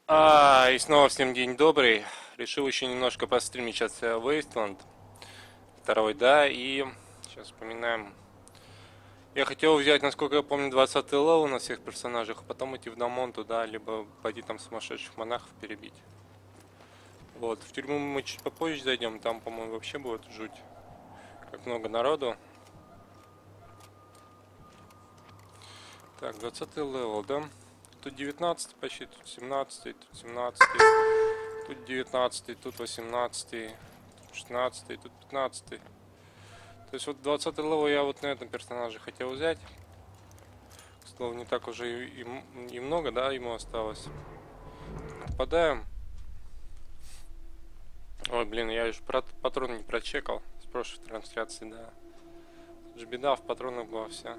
И снова всем день добрый. Решил еще немножко постримить сейчас Wasteland 2, да, и сейчас вспоминаем. Я хотел взять, насколько я помню, 20 левел на всех персонажах, а потом идти в Дамон туда, либо пойти там сумасшедших монахов перебить. Вот, в тюрьму мы чуть попозже зайдем, там, по-моему, вообще будет жуть. Как много народу. Так, 20 левел, да? Тут 19 почти, тут 17, тут 17, тут 19, тут 18, тут 16, тут 15. То есть вот 20 левел я вот на этом персонаже хотел взять. К слову, не так уже и много, да, ему осталось. Попадаем. Ой, блин, я еще патрон не прочекал с прошлой трансляции, да. Тут же беда, в патронах была вся.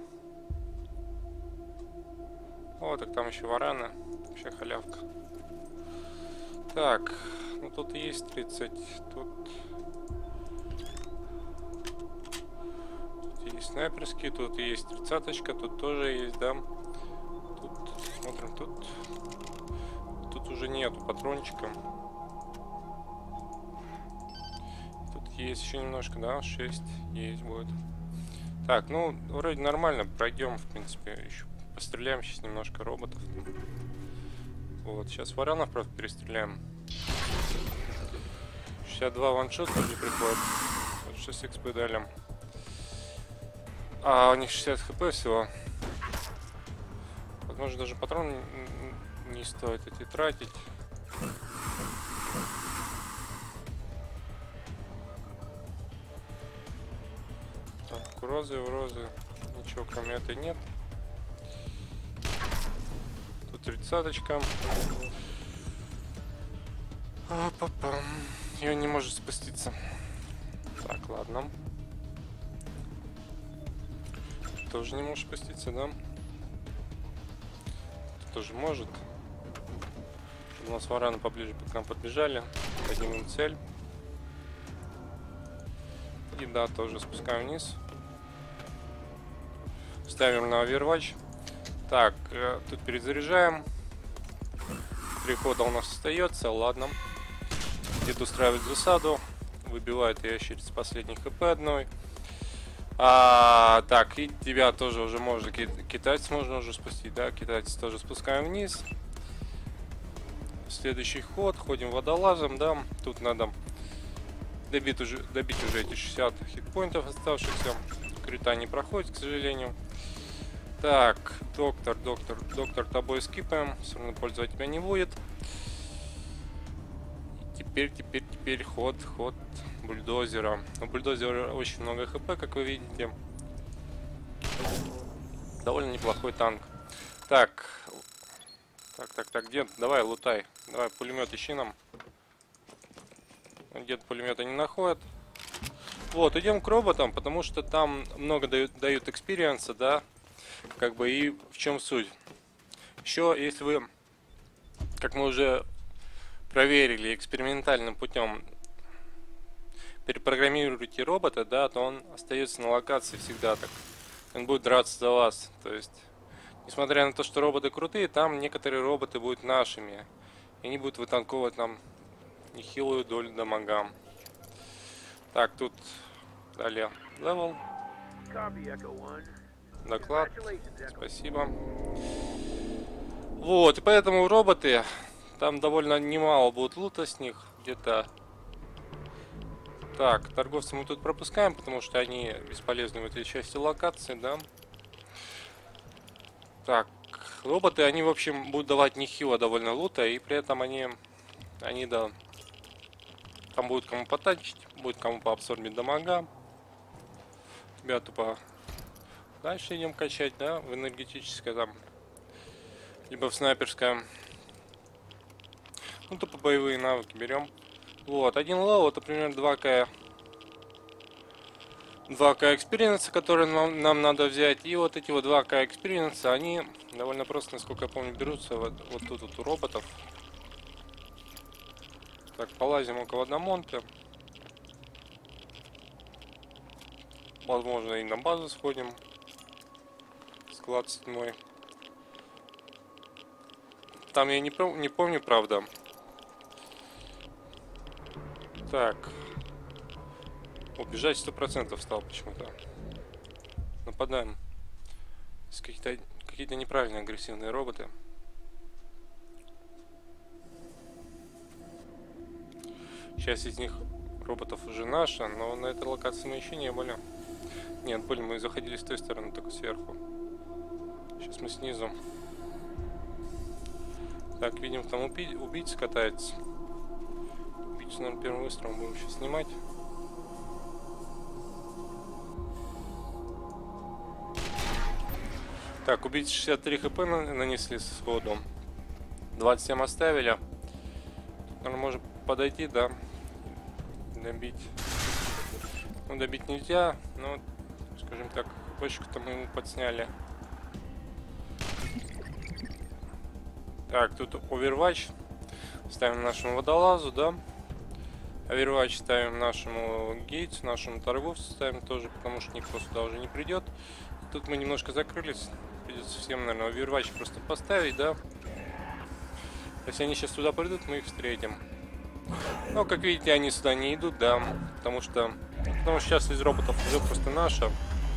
О, так там еще варана. Вообще халявка. Так, ну тут есть 30, тут есть снайперский, тут есть 30-очка, тут тоже есть, да. Тут, смотрим, тут уже нету патрончика. Тут есть еще немножко, да, 6 есть будет. Так, ну, вроде нормально, пройдем, в принципе, еще постреляем сейчас немножко роботов. Вот, сейчас варанов, правда, перестреляем. 62 ваншот вроде приходит. 6 XP дали. А у них 60 хп всего. Возможно, даже патрон не стоит эти тратить. Так, у розы, ничего кроме этой нет. Тут 30-очка. И он не может спуститься. Так, ладно. Тоже не может спуститься, да? Тут тоже может. У нас вараны поближе к нам подбежали. Дадим им цель. И да, тоже спускаем вниз. Ставим на Overwatch. Так, тут перезаряжаем. 3 хода у нас остается, ладно. Где-то устраивает засаду. Выбивает ящериц с последней хп одной. Так, и тебя тоже уже можно, китайец можно уже спустить, да, китайец тоже спускаем вниз. Следующий ход, ходим водолазом, да, тут надо добить уже эти 60 хитпоинтов оставшихся. Крита не проходит, к сожалению. Так, доктор, тобой скипаем, все равно пользовать тебя не будет. Теперь ход бульдозера. У бульдозера очень много хп, как вы видите. Довольно неплохой танк. Так, дед, давай лутай. Давай пулемет ищи нам. Дед пулемета не находит. Вот, идем к роботам, потому что там много дают экспириенса, да. Как бы и в чем суть. Еще, если вы, как мы уже проверили экспериментальным путем, перепрограммируете робота, да, то он остается на локации всегда так. Он будет драться за вас. То есть, несмотря на то, что роботы крутые, там некоторые роботы будут нашими. И они будут вытанковывать нам нехилую долю дамага. Так, тут далее левел. Доклад. Спасибо. Вот, и поэтому роботы, там довольно немало будет лута с них. Где-то... Так, торговцев мы тут пропускаем, потому что они бесполезны в этой части локации, да. Так, роботы, они, в общем, будут давать нехило довольно лута, и при этом они да, там будет кому потачить, будет кому поабсорбить дамага. Тебя тупо дальше идем качать, да, в энергетическое там, либо в снайперское. Ну, тупо боевые навыки берем. Вот, один левел, это примерно 2К экспириенса, которые нам надо взять. И вот эти вот 2К экспириенса, они довольно просто, насколько я помню, берутся вот тут вот у роботов. Так, полазим около Дамонта. Возможно, и на базу сходим. Склад 7. там я не помню, правда. Так. Убежать 100% стал почему-то. Нападаем. Какие-то неправильные агрессивные роботы. Часть из них роботов уже наша, но на этой локации мы еще не были. Нет, были, мы заходили с той стороны, только сверху. Сейчас мы снизу. Так, видим, там убийца катается. Убийцу, наверное, первым выстрелом будем сейчас снимать. Так, убийцы 63 хп нанесли сходу. 27 оставили. Наверное, можно подойти, да. Добить. Ну, добить нельзя, но, скажем так, хпшку-то мы ему подсняли. Так, тут Overwatch. Ставим нашему водолазу, да. Overwatch ставим нашему гейтсу, нашему торговцу ставим тоже, потому что никто сюда уже не придет. Тут мы немножко закрылись. Придется всем, наверное, Overwatch просто поставить, да. Если они сейчас туда придут, мы их встретим. Но, как видите, они сюда не идут, да. Потому что сейчас из роботов уже просто наша.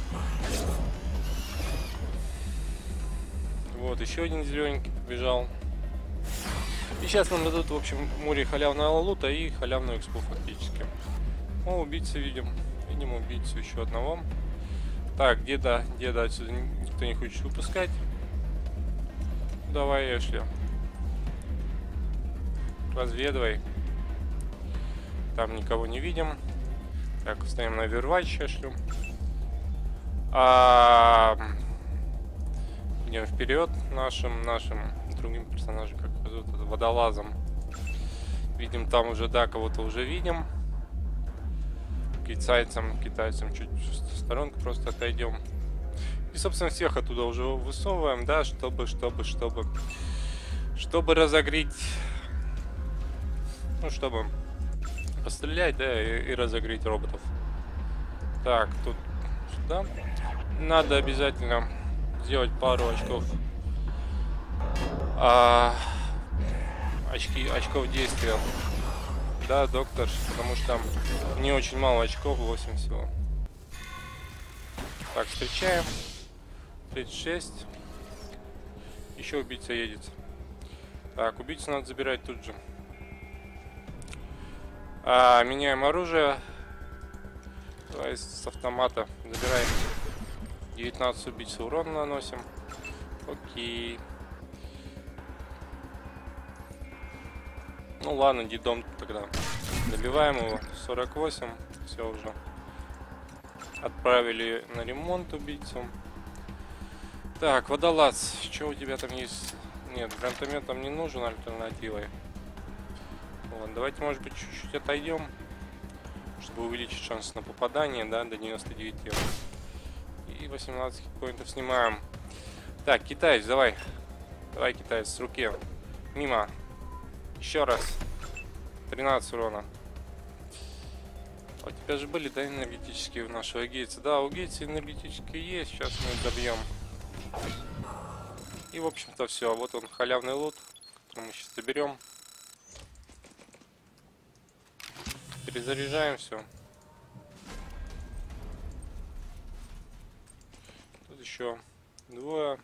Вот, еще один зелененький побежал. И сейчас нам дадут, в общем, море халявного лута и халявную экспу фактически. О, убийцы видим. Видим убийцу еще одного. Так, деда отсюда никто не хочет выпускать. Давай, Эшли. Разведывай. Там никого не видим. Так, вставим на Overwatch, Эшли. Идем вперед нашим другим персонажем, как зовут, это, водолазом. Видим там уже, да, кого-то уже видим. Китайцам чуть в сторонку просто отойдем. И, собственно, всех оттуда уже высовываем, да, чтобы разогреть, ну, чтобы пострелять, да, и разогреть роботов. Так, тут сюда. Надо обязательно сделать пару очков. Очков действия. Да, доктор, потому что не очень мало очков, 8 всего. Так, встречаем. 36. Еще убийца едет. Так, убийцу надо забирать тут же. Меняем оружие. Давай с автомата забираем. 19 убийц урона наносим. Окей. Ну ладно, дедом тогда. Добиваем его. 48. Все уже. Отправили на ремонт убийцу. Так, водолаз. Что у тебя там есть? Нет, гранатомет там не нужен альтернативой. Вот, давайте, может быть, чуть-чуть отойдем, чтобы увеличить шанс на попадание, да, до 99. И 18 хитпоинтов снимаем. Так, китаец, давай. Давай, китаец, с руки. Мимо. Еще раз. 13 урона. У тебя же были, да, энергетические у нашего гейца? Да, у гейца энергетические есть. Сейчас мы их добьем. И, в общем-то, все. Вот он, халявный лут, который мы сейчас заберем. Перезаряжаем все. Тут еще двое.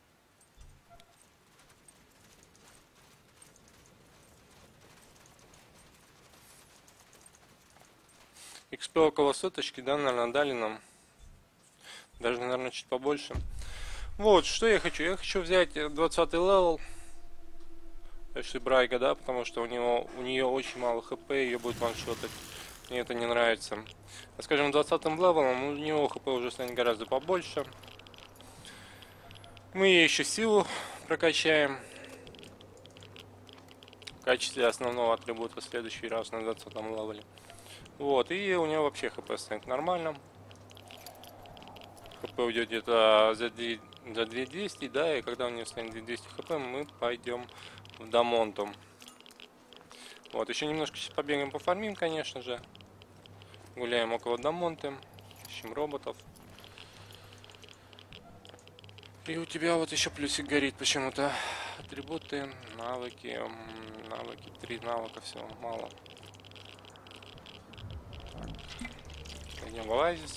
XP около соточки, да, наверное, дали нам. Даже, наверное, чуть побольше. Вот, что я хочу. Я хочу взять 20 левел. Эшли Брайга, да, потому что у нее очень мало хп, ее будет ваншотать. Мне это не нравится. А скажем, 20-м левелом у него хп уже станет гораздо побольше. Мы ей еще силу прокачаем в качестве основного атрибута в следующий раз на 20-м левеле. Вот, и у него вообще хп станет нормальным. ХП уйдет где-то за 2200, да, и когда у нее станет 2200 хп, мы пойдем в Дамонту. Вот, еще немножко сейчас побегаем, пофармим, конечно же. Гуляем около Дамонты, ищем роботов. И у тебя вот еще плюсик горит почему-то. атрибуты, навыки, навыки, 3 навыка, всего мало. Пойдем в оазис.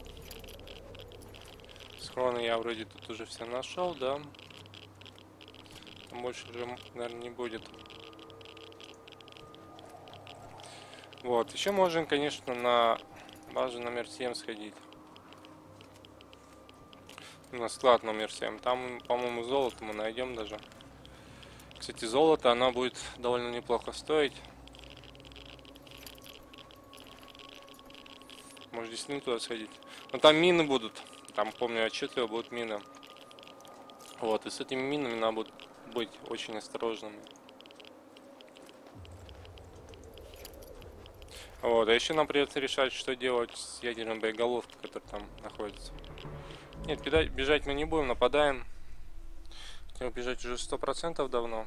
Схроны я вроде тут уже все нашел, да. Там больше уже, наверное, не будет. Вот, еще можем, конечно, на базу номер 7 сходить. На склад номер 7. Там, по-моему, золото мы найдем даже. Кстати, золото, оно будет довольно неплохо стоить. Может, действительно туда сходить. Но там мины будут. Там, помню, отчетливо будут мины. Вот, и с этими минами надо будет быть очень осторожными. Вот, а еще нам придется решать, что делать с ядерной боеголовкой, которая там находится. Нет, бежать мы не будем, нападаем. Хотел бежать уже 100% давно.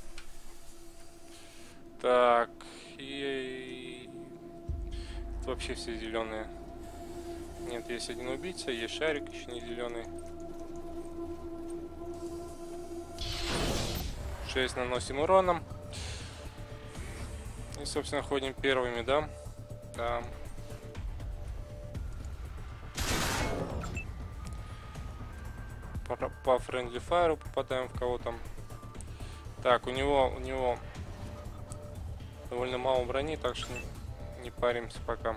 Так, и... Тут вообще все зеленые. Нет, есть один убийца, есть шарик еще не зеленый. 6 наносим уроном. И, собственно, ходим первыми, да? Да. По Friendly Fire попадаем в кого-то. Так, у него довольно мало брони, так что не паримся пока.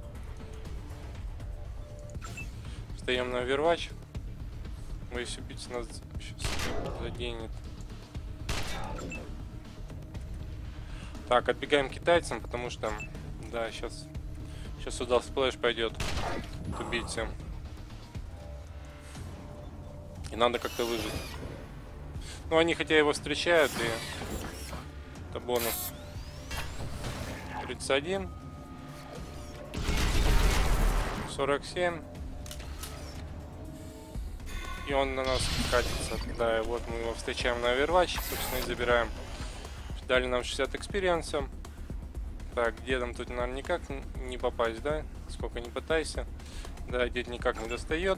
Встаем на Overwatch. Боюсь, убийца нас сейчас заденет. Так, отбегаем к китайцам, потому что, да, сейчас сюда сплэш пойдет к убийце. И надо как-то выжить. Ну, они хотя его встречают, и это бонус. 31. 47. И он на нас катится. Да, и вот мы его встречаем на Overwatch, собственно, и забираем. Дали нам 60 экспириенса. Так, дедом тут, наверное, никак не попасть, да? Сколько не пытайся. Да, дед никак не достает.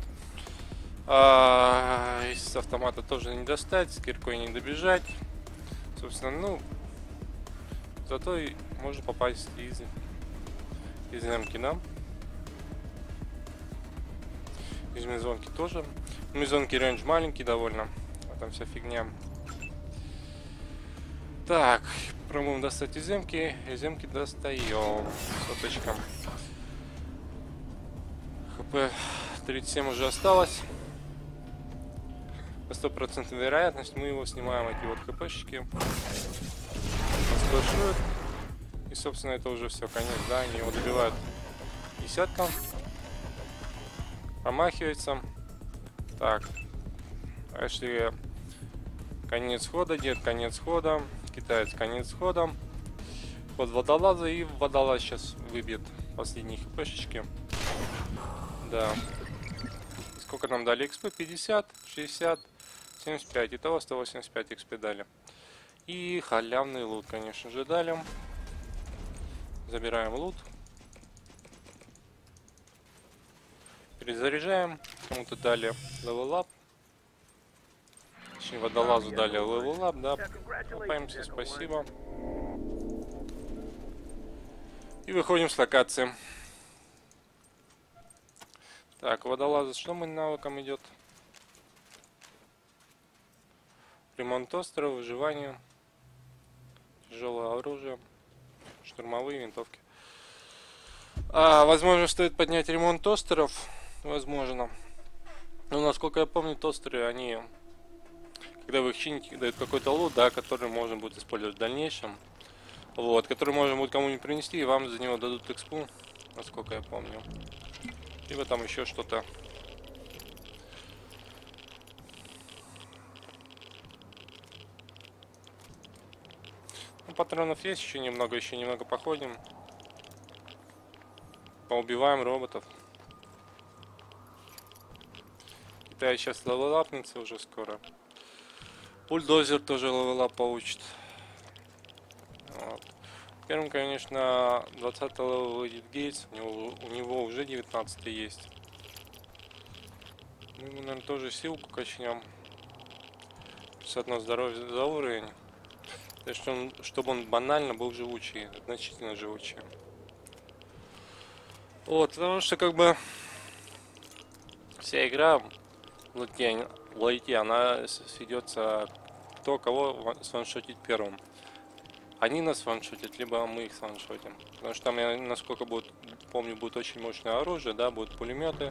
Из автомата тоже не достать, с киркой не добежать. Собственно, ну, зато и можно попасть из эмки, да? Из мезонки тоже. Мезонки рейндж маленький довольно. А там вся фигня. Так, пробуем достать из эмки. Из эмки достаем. Соточка. ХП 37 уже осталось. На 100% вероятность мы его снимаем, эти вот хпшечки. Сплэшуют. И, собственно, это уже все, конец, да, они его добивают. Десятка. Промахивается. Так. Эшли конец хода, дед конец хода. Китаец конец хода. Ход водолаза, и водолаз сейчас выбьет последние хпшечки. Да. Сколько нам дали экспы? 50, 60, 75. Итого 185 экспы дали. И халявный лут, конечно же, дали. Забираем лут. Перезаряжаем. Кому-то дали левелап. Точнее, водолазу дали левелап, да. Копаемся, спасибо. И выходим с локации. Так, водолаза, что мы навыкам идет? Ремонт острова, выживание, тяжелое оружие, штурмовые винтовки. Возможно, стоит поднять ремонт тостеров. Возможно. Но насколько я помню, тостеры, они, когда вы их чините, дают какой-то лут, да, который можно будет использовать в дальнейшем. Вот, который можно будет кому-нибудь принести, и вам за него дадут экспу, насколько я помню. Либо там еще что-то. Ну, патронов есть еще немного походим. Поубиваем роботов. Китай сейчас левелапнется уже скоро. Бульдозер тоже левелап получит. Вот. Первым, конечно, 20 левел выйдет Гейтс. У него уже 19 есть. Мы ему, наверное, тоже силку качнем. 161 здоровье за уровень. То есть, чтобы он банально был живучий, значительно живучий. Вот, потому что как бы вся игра в лайте, она сведется кто кого сваншотить первым. Они нас ваншотят, либо мы их сваншотим. Потому что там, я насколько помню, будет очень мощное оружие, да, будут пулеметы.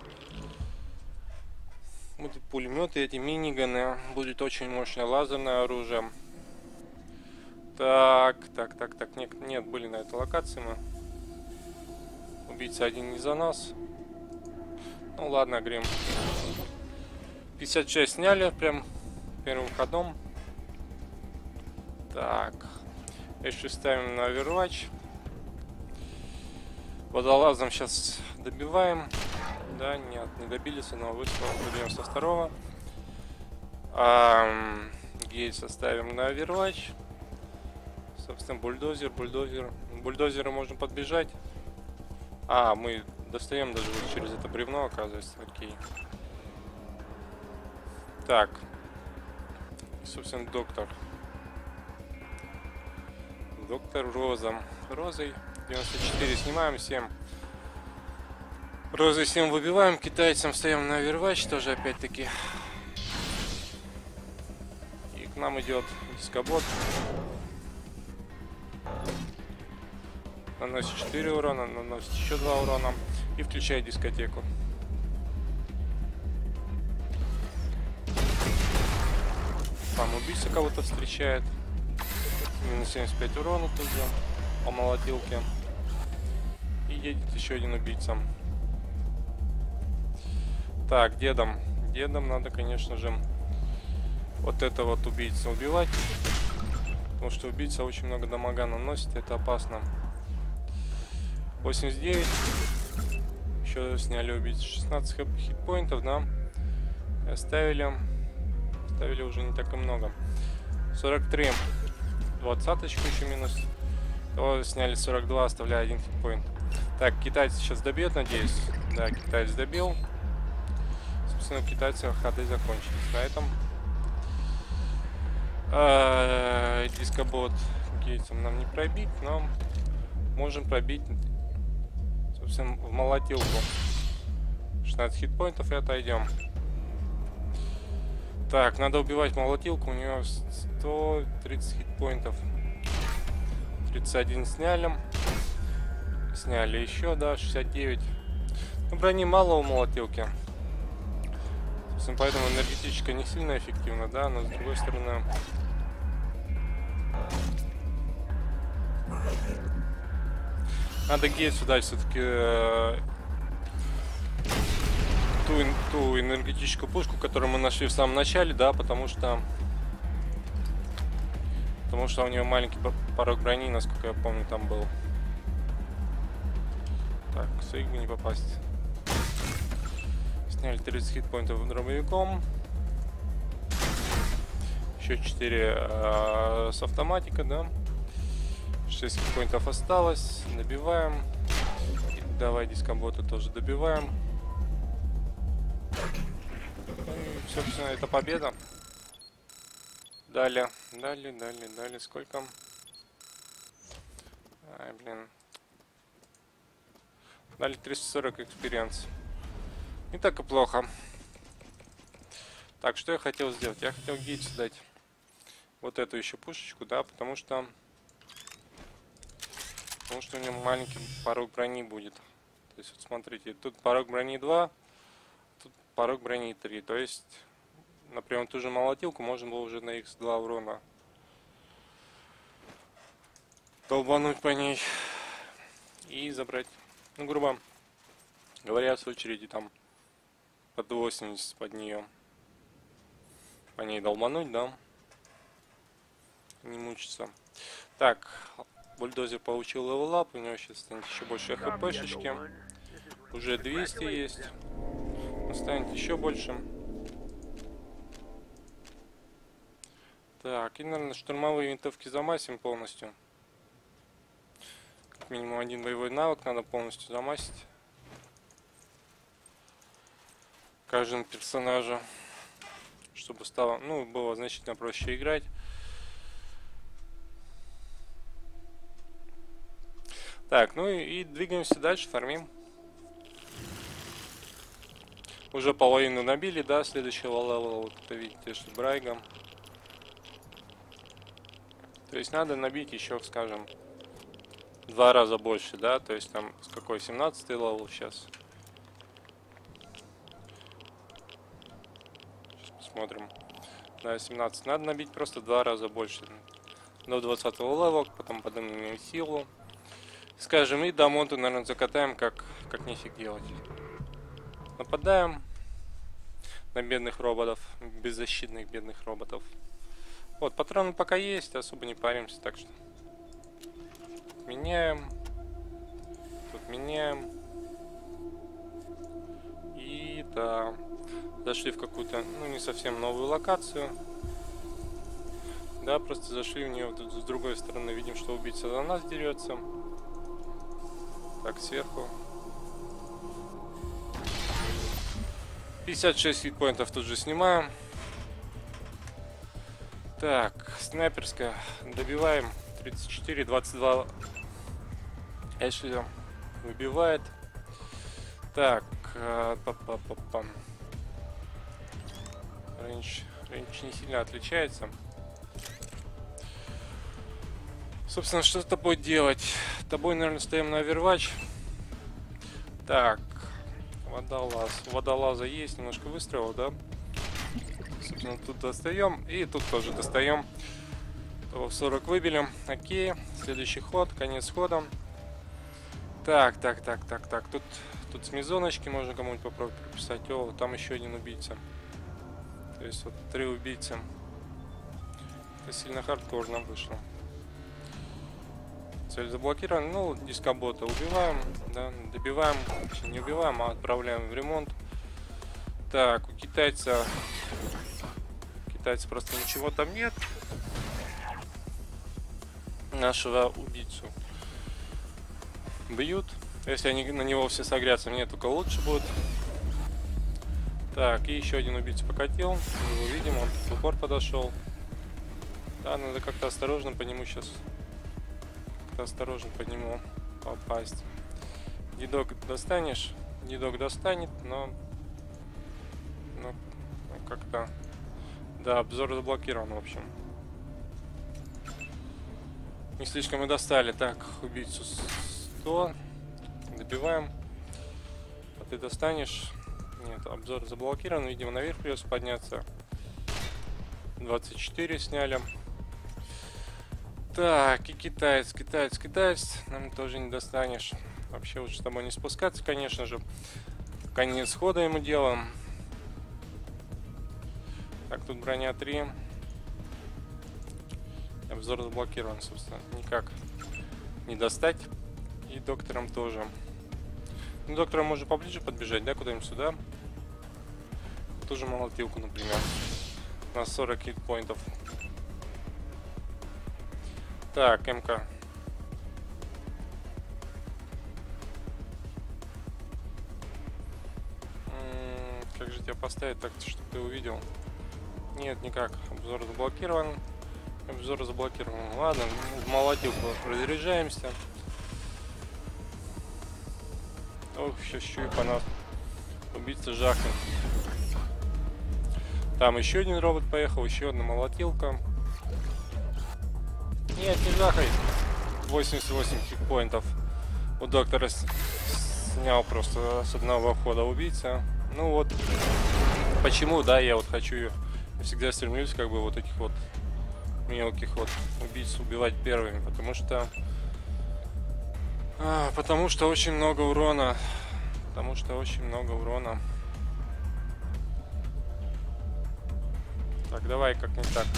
Будут пулеметы, эти миниганы, будет очень мощное лазерное оружие. Так, нет, были на этой локации мы. Убийца один не за нас. Ну ладно, Грим. 56 сняли прям первым ходом. Так. Еще ставим на Overwatch. Водолазом сейчас добиваем. Да, нет, не добились, но выстрелом добьем со второго. Гейт ставим на Overwatch. Собственно, бульдозеры можно подбежать. Мы достаем даже вот через это бревно, оказывается. Окей. Так. Собственно, доктор Розой 94 снимаем, 7 Розой 7 выбиваем, китайцам встаем на Overwatch тоже опять-таки. И к нам идет дискобот. Наносит 4 урона, наносит еще 2 урона и включает дискотеку. Там убийца кого-то встречает. Минус 75 урона тут же по молотилке. И едет еще один убийца. Так, дедом надо, конечно же, вот это вот убийцу убивать. Потому что убийца очень много дамага наносит, это опасно. 89. Еще сняли убийцу. 16 хитпоинтов, да. Оставили уже не так и много. 43. 20-очку еще минус. То сняли 42, оставляя 1 хитпоинт. Так, китайцы сейчас добьет, надеюсь. Да, китаец добил. Собственно, у китайцев ходы закончились. На этом дискобот гейтсом нам не пробить, но можем пробить, собственно, в молотилку. 16 хитпоинтов и отойдем. Так, надо убивать молотилку, у нее 130 хитпоинтов. 31 сняли. Сняли еще, да, 69. Ну, брони мало у молотилки. Собственно, поэтому энергетическая не сильно эффективна, да, но с другой стороны... Надо гейт сюда все-таки ту энергетическую пушку, которую мы нашли в самом начале, да, потому что у нее маленький порог брони, насколько я помню, там был. Так, своих бы не попасть. Сняли 30 хитпоинтов дробовиком. Еще 4 с автоматика, да. 6 хитпоинтов осталось. Добиваем. И давай дискомбота тоже добиваем. И, собственно, это победа. Далее. Сколько? Ай, блин. Дали 340 экспириенс. Не так и плохо. Так, что я хотел сделать? Я хотел гейтсу дать вот эту еще пушечку, да, потому что у него маленький порог брони будет. То есть, вот смотрите, тут порог брони 2, тут порог брони 3. То есть, например, ту же молотилку можно было уже на x2 урона долбануть по ней и забрать. Ну, грубо говоря, с очереди там под 80 под нее. По ней долбануть, да. Не мучиться. Так, бульдозер получил левелап, у него сейчас станет еще больше хпшечки. Уже 200 есть. Он станет еще больше. Так, и, наверное, штурмовые винтовки замасим полностью. Как минимум один боевой навык надо полностью замасить. Каждому персонажу. чтобы стало, ну, было значительно проще играть. Так, ну и двигаемся дальше, фармим. Уже половину набили, да, следующего левела, вот это видите, что Брайгом. То есть надо набить еще, скажем, 2 раза больше, да, то есть там с какой 17-й левел сейчас. Сейчас посмотрим. Да, 17. Надо набить просто 2 раза больше. До 20-го левела, потом поднимем силу. Скажем, и до монту, наверное, закатаем, как нефиг делать. Нападаем на бедных роботов, беззащитных бедных роботов. Вот, патроны пока есть, особо не паримся, так что меняем. Тут меняем. И да, зашли в какую-то, ну, не совсем новую локацию. Да, просто зашли в нее с другой стороны. Видим, что убийца за нас дерется. Так, сверху. 56 хитпоинтов тут же снимаем. Так, снайперская. Добиваем. 34, 22. Эшли выбивает. Так, рейндж не сильно отличается. Собственно, что с тобой делать? Тобой, наверное, стоим на Overwatch. Так, водолаз. У водолаза есть немножко выстрелов, да? Собственно, тут достаем. И тут тоже достаем. Того в 40 выбили. Окей. Следующий ход. Конец хода. Так. Тут с мизоночки можно кому-нибудь попробовать прописать. О, там еще один убийца. То есть вот 3 убийцы. Это сильно хардкорно вышло. Цель заблокирована. Ну, дискобота убиваем, да, добиваем. Не убиваем, а отправляем в ремонт. Так, у китайца просто ничего там нет. Нашего убийцу бьют. Если они на него все согрятся, мне только лучше будет. Так, и еще один убийца покатил. Мы его видим, он в упор подошел. Да, надо как-то осторожно по нему сейчас. Осторожно по нему попасть. Дедок достанешь? Дедок достанет, но как-то... Да, обзор заблокирован, в общем. Не слишком мы достали. Так, убийцу 100. Добиваем. А ты достанешь? Нет, обзор заблокирован. Видимо, наверх придется подняться. 24 сняли. Так, и китаец. Нам тоже не достанешь. Вообще лучше с тобой не спускаться, конечно же. Конец хода ему делаем. Так, тут броня 3. Обзор заблокирован, собственно. Никак не достать. И доктором тоже. Ну, доктором можно поближе подбежать, да, куда-нибудь сюда. Тоже молотилку, например. На 40 хитпоинтов. Так, МК. Как же тебя поставить так, чтобы ты увидел? Нет, никак. Обзор заблокирован. Обзор заблокирован. Ладно, в молотилку разряжаемся. Ох, сейчас еще и по нас убийца жахнет. Там еще один робот поехал, еще одна молотилка. Нет, не жахай. 88 хитпоинтов. У доктора снял просто с одного хода убийца. Ну вот. Почему, да, я вот хочу, я всегда стремлюсь как бы вот этих вот мелких вот убийц убивать первыми, потому что очень много урона. Так, давай как-нибудь так.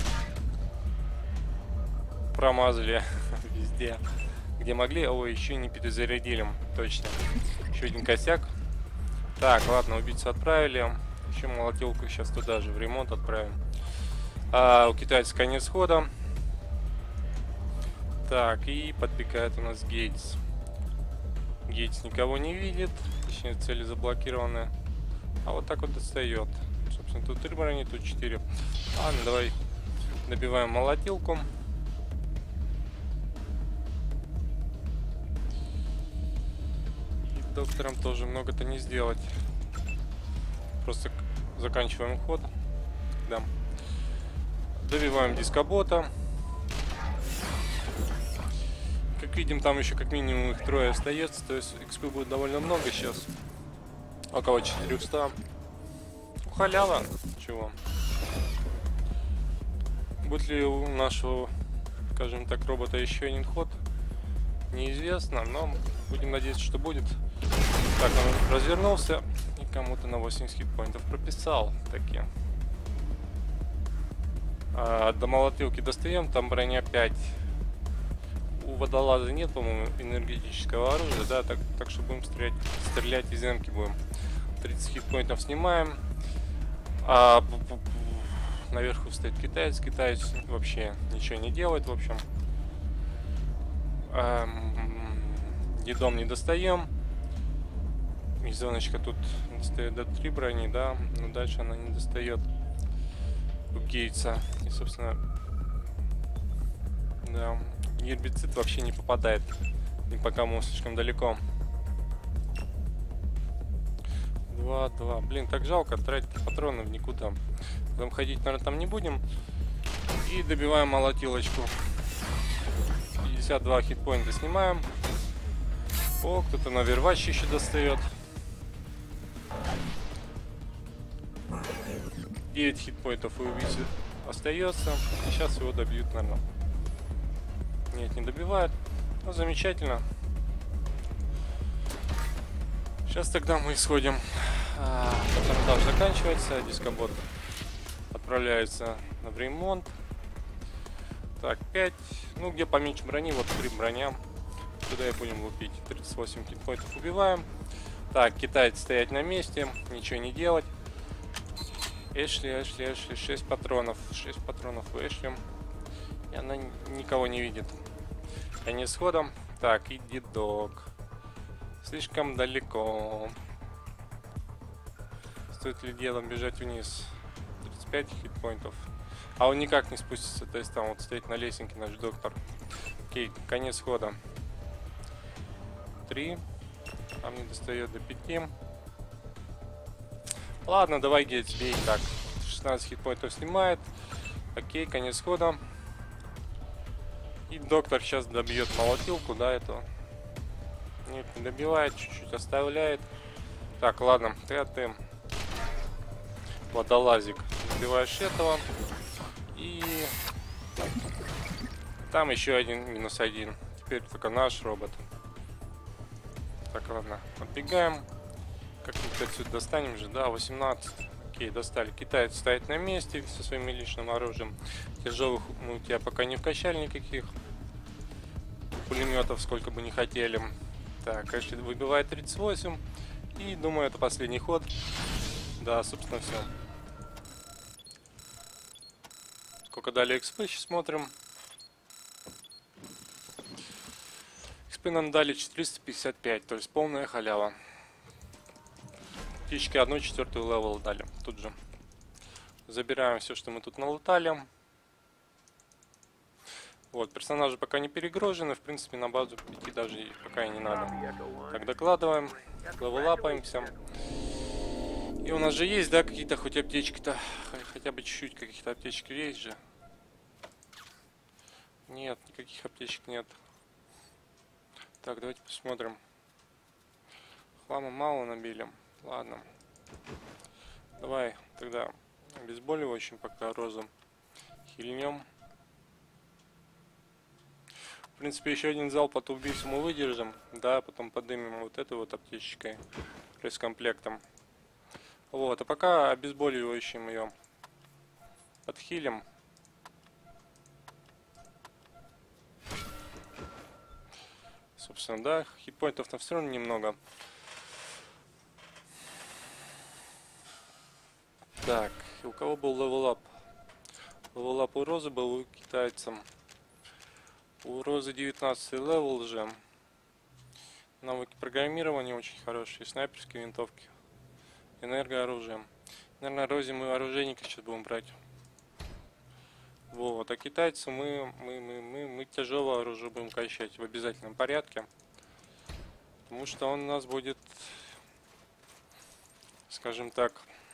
Промазали везде, где могли. Ой, еще не перезарядили. Точно. Еще один косяк. Так, ладно, убийцу отправили. Еще молотилку сейчас туда же в ремонт отправим. У китайца конец хода. Так, и подбегает у нас Гейтс. Гейтс никого не видит. Точнее, цели заблокированы. А вот так вот достает. Собственно, Собственно, тут 3 брони, тут 4. Ладно, давай добиваем молотилку. И доктором тоже много-то не сделать. Просто заканчиваем ход. Да. Добиваем дискобота. Как видим, там еще как минимум их трое остается. То есть XP будет довольно много сейчас. Около 400. Ну, халява. Чего? Будет ли у нашего, скажем так, робота еще один ход? Неизвестно, но будем надеяться, что будет. Так, он развернулся и кому-то на 80 хитпоинтов прописал. Такие. До молотилки достаем, там броня 5. У водолаза нет, по-моему, энергетического оружия, да, так что будем стрелять из эмки будем. 30 хитпоинтов снимаем. Наверху стоит китаец. Китаец вообще ничего не делает, в общем. Дедом не достаем. Зоночка тут достает до 3 брони, да, но дальше она не достает у Гейтса. И, собственно, да, гербицид вообще не попадает. И пока мы слишком далеко. 2-2. Блин, так жалко тратить патроны в никуда. Потом ходить, наверное, там не будем. И добиваем молотилочку. 52 хитпоинта снимаем. О, кто-то на вервач еще достает. 9 хитпоинтов у убийцы остается. И сейчас его добьют, наверное. Нет, не добивают. Ну, замечательно. Сейчас тогда мы исходим. Этаж заканчивается. Дискобот отправляется в ремонт. Так, 5. Ну, где поменьше брони, вот 3 броня. Сюда и будем лупить. 38 хитпоинтов убиваем. Так, китаец стоять на месте, ничего не делать. Эшли, 6 патронов. 6 патронов у Эшли. И она никого не видит. Конец хода. Так, и дедок. Слишком далеко. Стоит ли делом бежать вниз? 35 хитпоинтов. А он никак не спустится. То есть там вот стоит на лесенке наш доктор. Окей, конец хода. 3. Там не достает до 5. Ладно, давай, Гейтс, бей. Так, 16 хитпоинтов снимает. Окей, конец хода. И доктор сейчас добьет молотилку, да, этого. Нет, не добивает, чуть-чуть оставляет. Так, ладно, ты. Водолазик. Добиваешь этого. И там еще один -1. Теперь только наш робот. Так, ладно, отбегаем. Как-нибудь отсюда достанем же, да, 18. Окей, достали. Китаец стоит на месте со своим личным оружием. Тяжелых мы у тебя пока не вкачали никаких. Пулеметов сколько бы не хотели. Так, Эшли выбивает 38. И думаю, это последний ход. Да, собственно, все. Сколько дали XP, сейчас смотрим. XP нам дали 455, то есть полная халява. Птички 1/4 левел дали тут же. Забираем все, что мы тут налутали. Вот, персонажи пока не перегружены, в принципе на базу идти даже пока и не надо. Так, докладываем, левелапаемся. И у нас же есть, да, какие-то хоть аптечки-то, хотя бы чуть-чуть каких-то аптечек есть же. Нет, никаких аптечек нет. Так, давайте посмотрим. Хлама мало набили. Ладно. Давай тогда обезболивающим пока розу хильнем. В принципе, еще один залп от убийцы мы выдержим. Да, потом подымем вот этой вот аптечкой. С комплектом. Вот, а пока обезболивающим ее отхилим. Собственно, да, хитпоинтов на все равно немного. Так, у кого был левелап? Левелап у Розы был, у китайцам. У Розы 19 левел уже. Навыки программирования очень хорошие. Снайперские винтовки. Энергооружие. Наверное, Рози мы оружейника сейчас будем брать. Вот, а китайцу мы тяжелое оружие будем качать в обязательном порядке. Потому что он у нас будет, скажем так,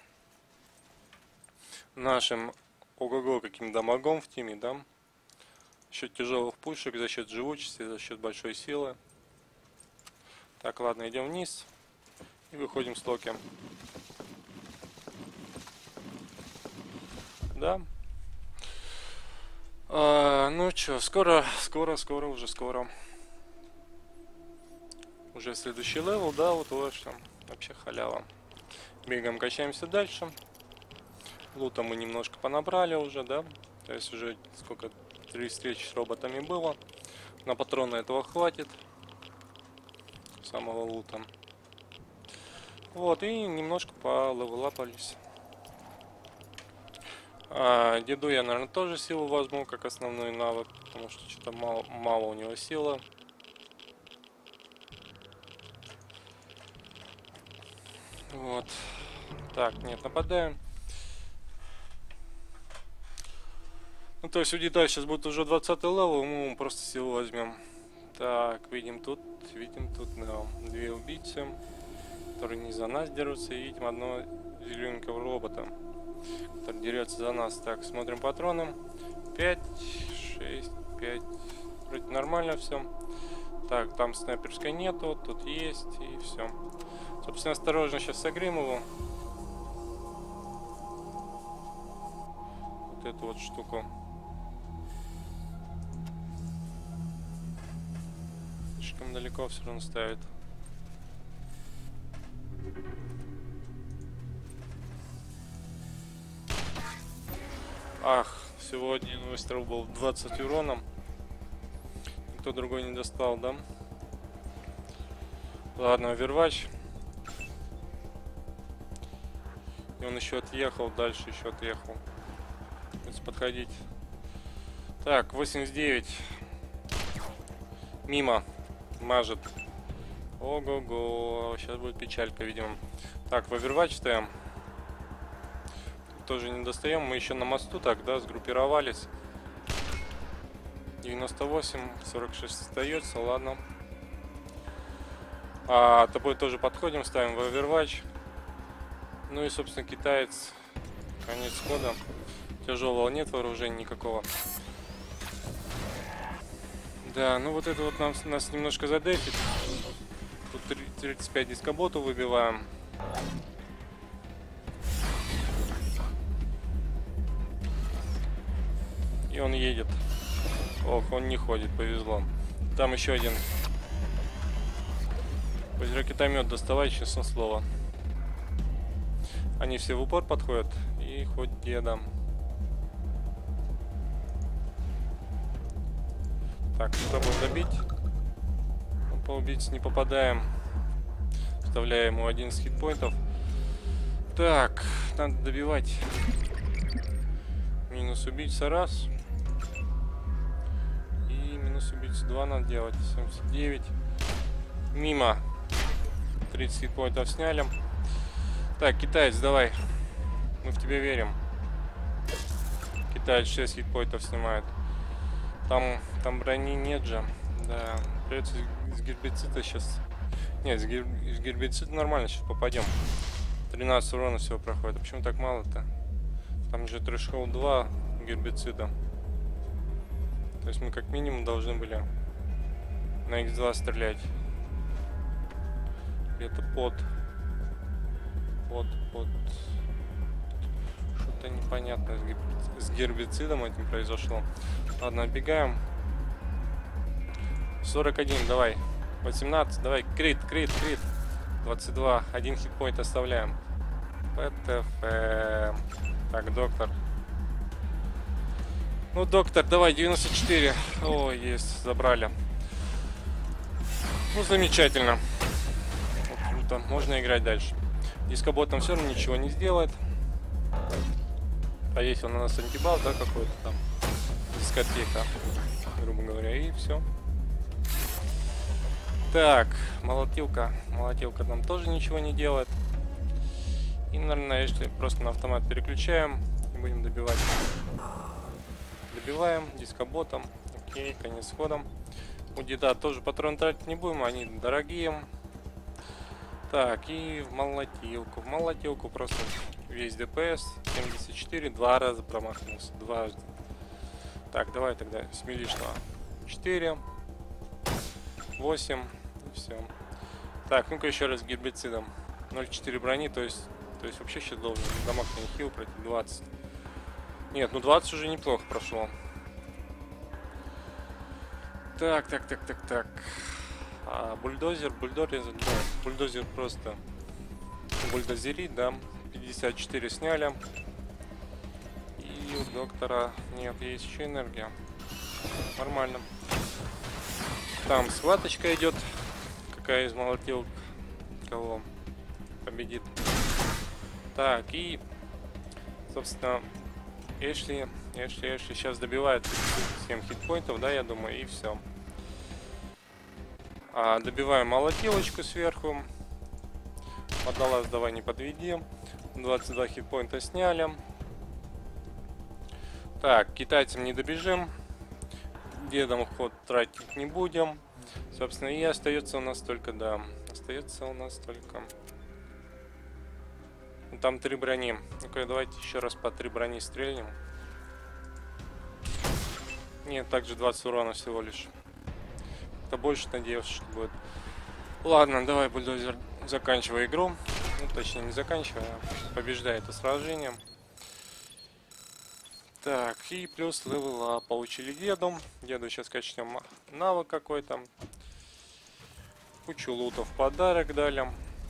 нашим ого-го каким дамагом в тиме, да? За счет тяжелых пушек, за счет живучести, за счет большой силы. Так, ладно, идем вниз и выходим с Локи. Да. Ну чё, скоро. Уже следующий левел, да, вот что. Вообще халява. Бегаем, качаемся дальше. Лута мы немножко понабрали уже, да. То есть уже сколько, 3 встречи с роботами было. На патроны этого хватит. Самого лута. Вот, и немножко полевелапались. Деду я, наверное, тоже силу возьму, как основной навык. Потому что что-то мало у него силы. Вот. Так, нет, нападаем. Ну, то есть у деда сейчас будет уже 20 левел, мы просто силу возьмем. Так, видим тут, да, 2 убийцы, которые не за нас дерутся, и видим одного зелененького робота, который дерется за нас. Так, смотрим патроны. 5, 6, 5. Вроде нормально все. Так, там снайперской нету, тут есть, и все. Собственно, осторожно сейчас согреем его. Вот эту вот штуку. Слишком далеко все равно ставит. Ах, всего один выстрел был 20 уроном. Никто другой не достал, да? Ладно, Overwatch. И он еще отъехал, дальше еще отъехал. Придется подходить. Так, 89. Мимо. Мажет. Ого-го. Сейчас будет печалька, видимо. Так, в Overwatch ставим. Тоже не достаем. Мы еще на мосту так, да, сгруппировались. 98, 46 остается, ладно. Тобой тоже подходим, ставим в Overwatch. Ну и, собственно, китаец. Конец хода. Тяжелого нет вооружения никакого. Да, ну вот это вот нас немножко задефит. Тут 35 дискоботу выбиваем. И он едет. Ох, он не ходит, повезло. Там еще один. Ракетомет доставай, честное слово. Они все в упор подходят. И хоть дедом. Так, попробуем добить. Ну, по убийце не попадаем. Вставляем ему 11 хитпоинтов. Так, надо добивать. Минус убийца раз. И минус убийца 2 надо делать. 79. Мимо. 30 хитпоинтов сняли. Так, китаец, давай. Мы в тебя верим. Китаец 6 хитпоинтов снимает. Там брони нет же. Да, придется с гербицида сейчас. Нет, с гербицида нормально сейчас попадем. 13 урона всего проходит. А почему так мало-то? Там же трэшхолд 2 гербицида. То есть мы как минимум должны были на X2 стрелять. Это под. Что-то непонятное с гербицидом этим произошло. Ладно, отбегаем. 41, давай. 18, давай. Крит. 22. Один хитпоинт оставляем. ПТФ. Так, доктор. Ну, доктор, давай, 94. О, есть, забрали. Ну, замечательно. Вот, круто. Можно играть дальше. Дискобот нам все равно ничего не сделает. Повесил на нас антибал, да, какой-то там. Дискотека, грубо говоря, и все. Так, молотилка. Молотилка нам тоже ничего не делает. И, наверное, если просто на автомат переключаем и будем добивать. Добиваем дискоботом. Окей, конец хода. У деда тоже патроны тратить не будем, они дорогие. Так, и в молотилку. В молотилку просто весь ДПС. 74, два раза промахнулся. Дважды. Так, давай тогда с милишного. 4, 8, и все. Так, ну-ка еще раз гербицидом. 0,4 брони, то есть вообще сейчас должен дамаг на хил против 20. Нет, ну 20 уже неплохо прошло. Так. Бульдозер, бульдозер просто бульдозерит, да. 54 сняли. И у доктора нет, есть еще энергия. Нормально. Там схваточка идет. Какая из молотил кого победит. Так, и собственно Эшли сейчас добивает 7 хитпоинтов, да, я думаю, и все. Добиваем молотилочку сверху. Водолаз, давай не подведи. 22 хитпоинта сняли. Так, китайцам не добежим. Дедом ход тратить не будем. Собственно, и остается у нас только, да. Остается у нас только... Там 3 брони. Ну-ка, давайте еще раз по 3 брони стрельнем. Нет, также 20 урона всего лишь. Это больше надеялся, что будет. Ладно, давай, бульдозер, заканчивай игру. Ну, точнее, не заканчивай, а побеждай это сражение. Так, и плюс левела получили деду. Деду сейчас качнем навык какой-то. Кучу лутов в подарок дали.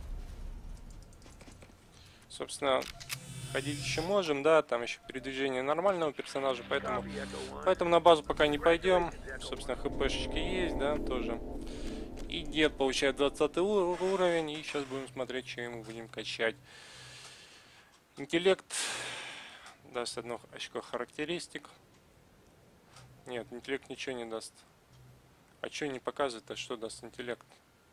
Собственно, ходить еще можем, да, там еще передвижение нормального персонажа, поэтому на базу пока не пойдем. Собственно, хпшечки есть, да, тоже. И дед получает 20 уровень, и сейчас будем смотреть, что ему будем качать. Интеллект даст 1 очко характеристик. Нет, интеллект ничего не даст. А что не показывает, а что даст интеллект?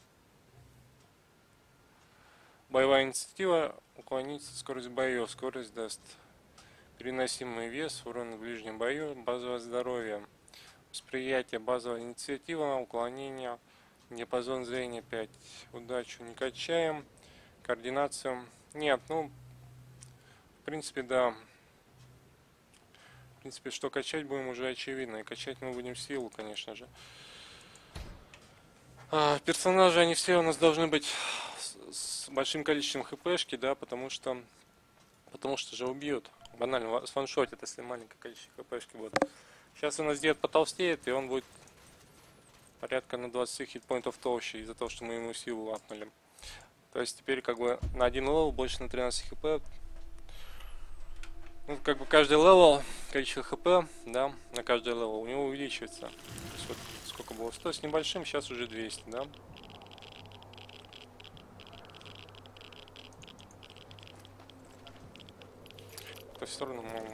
Боевая инициатива, уклониться, скорость боев, скорость даст. Переносимый вес, урон в ближнем бою, базовое здоровье. Восприятие, базовая инициатива, уклонение, диапазон зрения 5. Удачу не качаем. Координацию. Нет, ну, в принципе, да. В принципе, что качать будем, уже очевидно. И качать мы будем силу, конечно же. Персонажи, они все у нас должны быть с большим количеством хпшки, да, потому что же убьют. Банально сваншотит, если маленькое количество хпшки будет. Сейчас у нас дед потолстеет, и он будет порядка на 20 хитпоинтов толще из-за того, что мы ему силу апнули. То есть теперь как бы на 1 левел больше на 13 хп. Ну, как бы каждый левел, количество хп, да, на каждый левел у него увеличивается. Вот сколько было? 100 с небольшим, сейчас уже 200, да. Как-то все равно мало.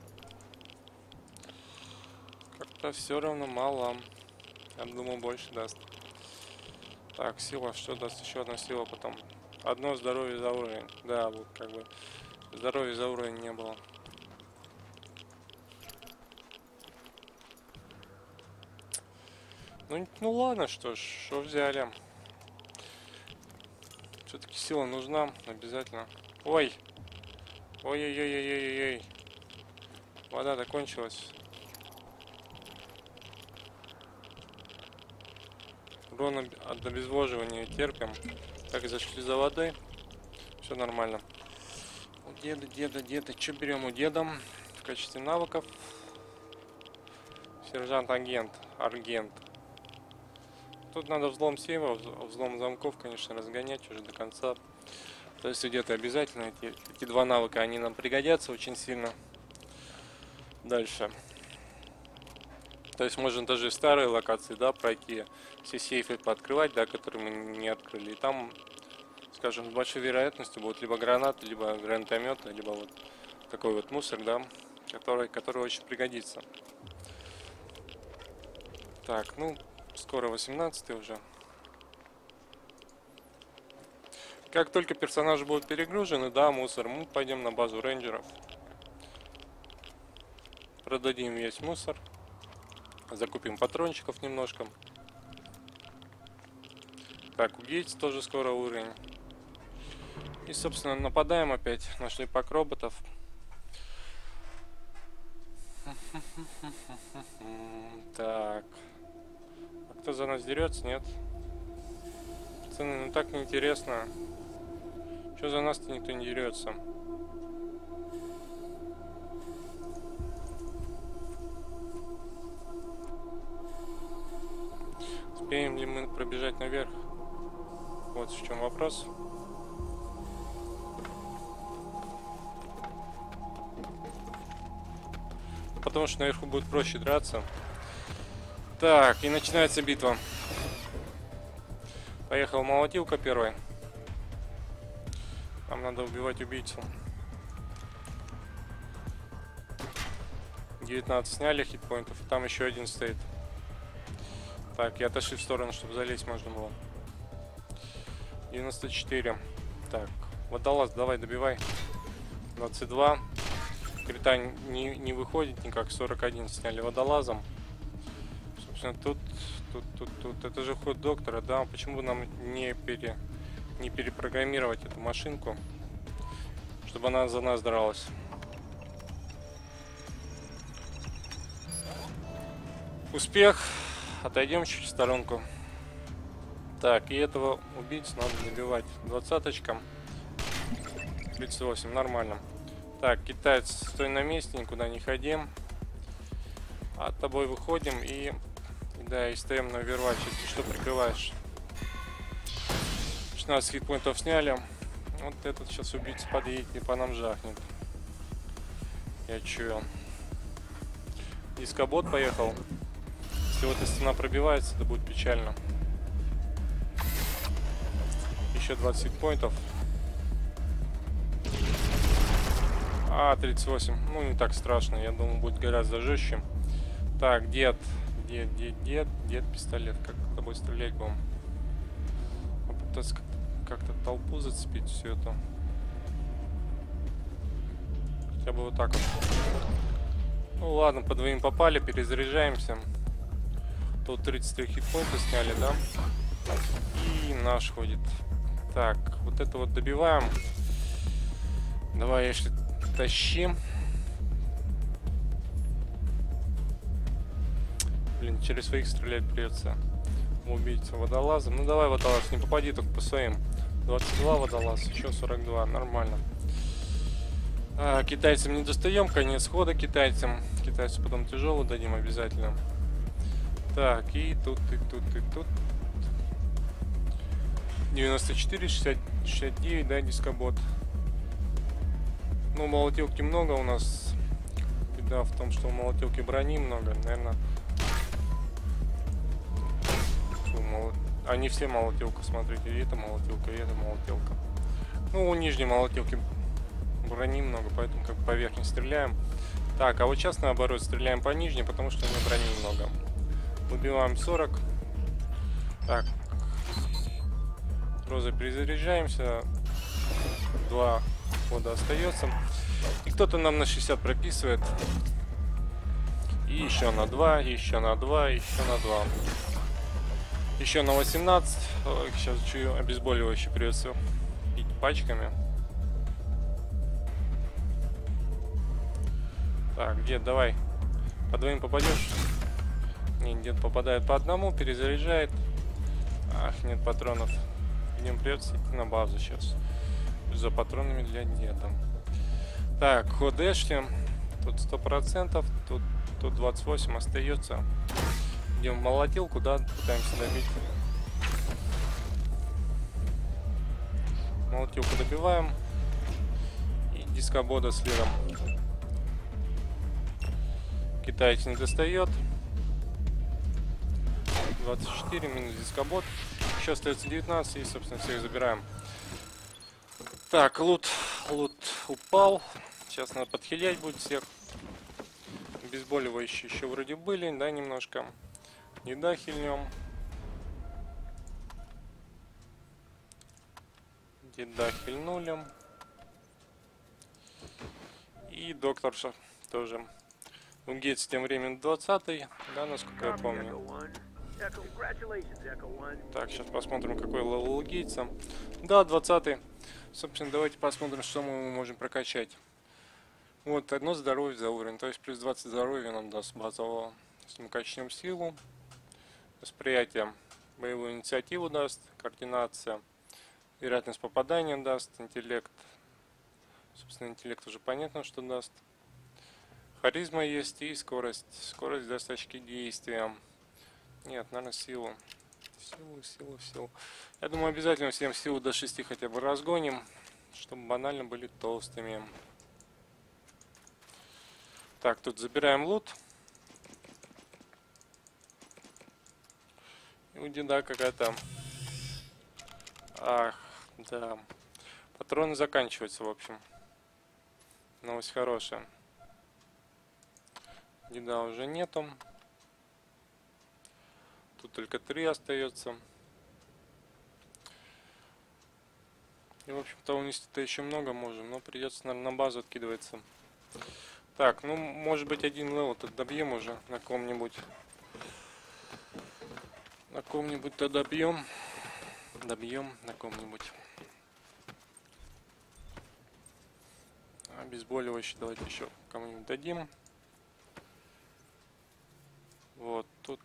Как-то все равно мало. Я думал, больше даст. Так, сила, что даст? Еще одна сила потом. Одно здоровье за уровень. Да, вот как бы здоровья за уровень не было. Ну ладно, что ж, что взяли. Все-таки сила нужна, обязательно. Ой! Ой-ой-ой-ой-ой-ой. Вода закончилась. Урон от обезвоживания терпим. Так, зашли за водой. Все нормально. У деда. Что берем у деда в качестве навыков? Сержант-агент. Аргент. Тут надо взлом сейва, взлом замков, конечно, разгонять уже до конца. То есть где-то обязательно эти 2 навыка, они нам пригодятся очень сильно. Дальше. То есть можно даже старые локации, да, пройти, все сейфы пооткрывать, да, которые мы не открыли. И там, скажем, с большой вероятностью будут либо гранаты, либо гранатометы, либо вот такой вот мусор, да, который очень пригодится. Так, ну, скоро 18 уже. Как только персонажи будут перегружены, да, мусор, мы пойдем на базу рейнджеров. Продадим весь мусор. Закупим патрончиков немножко. Так, у Гейтс тоже скоро уровень. И, собственно, нападаем опять на шлейпак роботов. Так. А кто за нас дерется? Нет. Пацаны, ну так неинтересно. Что за нас-то никто не дерется? Успеем ли мы пробежать наверх? Вот в чем вопрос. Потому что наверху будет проще драться. Так, и начинается битва. Поехал молотилка первой. Нам надо убивать убийцу. 19 сняли хитпоинтов, и там еще один стоит. Так, и отошли в сторону, чтобы залезть можно было. 94. Так, водолаз, давай, добивай. 22. Крита не выходит никак. 41 сняли водолазом. Собственно, тут. Это же ход доктора, да? Почему бы нам не перепрограммировать эту машинку, чтобы она за нас дралась? Успех. Отойдем чуть в сторонку. Так, и этого убийцу надо добивать. 20-очка. 38, нормально. Так, китаец, стой на месте, никуда не ходи. От тобой выходим и да, и стоим на Overwatch, если что, прикрываешь. 16 хитпоинтов сняли. Вот этот сейчас убийца подъедет и по нам жахнет. Я чую. Дискобот поехал. Если вот эта стена пробивается, это будет печально. Еще 20 хитпоинтов. 38. Ну, не так страшно. Я думаю, будет гораздо жестче. Так, дед, пистолет. Как с тобой стрелять будем? Попытаться как-то толпу зацепить все это. Хотя бы вот так вот. Ну ладно, по двоим попали, перезаряжаемся. Тут 33 хитпоинта сняли, да? И наш ходит. Так, вот это вот добиваем. Давай, если тащим. Блин, через своих стрелять придется. Убийца водолазом. Ну давай, водолаз, не попади только по своим. 22 водолаз, еще 42, нормально. Китайцам не достаем, конец хода китайцам. Китайцу потом тяжело дадим обязательно. Так, и тут. 94, 60, 69, да, дискобот. Ну, молотилки много у нас. Беда в том, что у молотилки брони много, наверное. Они все молотилка, смотрите, и это молотилка, и это молотилка. Ну, у нижней молотилки брони много, поэтому как по верхней стреляем. Так, а вот сейчас наоборот стреляем по нижней, потому что у нее брони много. Выбиваем 40. Так. Розой перезаряжаемся. 2 хода остается. И кто-то нам на 60 прописывает. И еще на 2, еще на 2, еще на 2. Еще на 18. Ой, сейчас чую, обезболивающее придется пить пачками. Так, дед, давай. По двоим попадешь? Нет, дед попадает по одному, перезаряжает. Ах, нет патронов. Идем, придется идти на базу сейчас. За патронами для деда. Так, ход Эшли. Тут 100%. Тут 28 остается. Идем в молотилку, да, пытаемся добить. Молотилку добиваем. И дискобода следом. Китаец не достает. 24 минус дискобот. Еще остается 19 и, собственно, всех забираем. Так, лут упал. Сейчас надо подхилять будет всех. Обезболивающие еще вроде были, да, немножко. Еда хильнем. Деда хильнули. И докторша тоже. У Гейтс тем временем 20-й, да, насколько я помню. Так, сейчас посмотрим, какой левел у Гейтса. Да, 20-й. Собственно, давайте посмотрим, что мы можем прокачать. Вот, одно здоровье за уровень, то есть плюс 20 здоровья нам даст базового. Если мы качнем силу, восприятие, боевую инициативу даст, координация, вероятность попадания даст, интеллект. Собственно, интеллект уже понятно, что даст. Харизма есть и скорость. Скорость даст очки действия. Нет, наверное, силу. Силу. Я думаю, обязательно всем силу до 6 хотя бы разгоним, чтобы банально были толстыми. Так, тут забираем лут. И у деда какая-то... Ах, да. Патроны заканчиваются, в общем. Новость хорошая. Деда уже нету. Тут только 3 остается. И, в общем-то, унести-то еще много можем, но придется, наверное, на базу откидываться. Так, ну, может быть, один левел тут добьем уже на ком-нибудь. На ком-нибудь-то добьем. Добьем на ком-нибудь. Обезболивающий давайте еще кому-нибудь дадим. Вот, тут...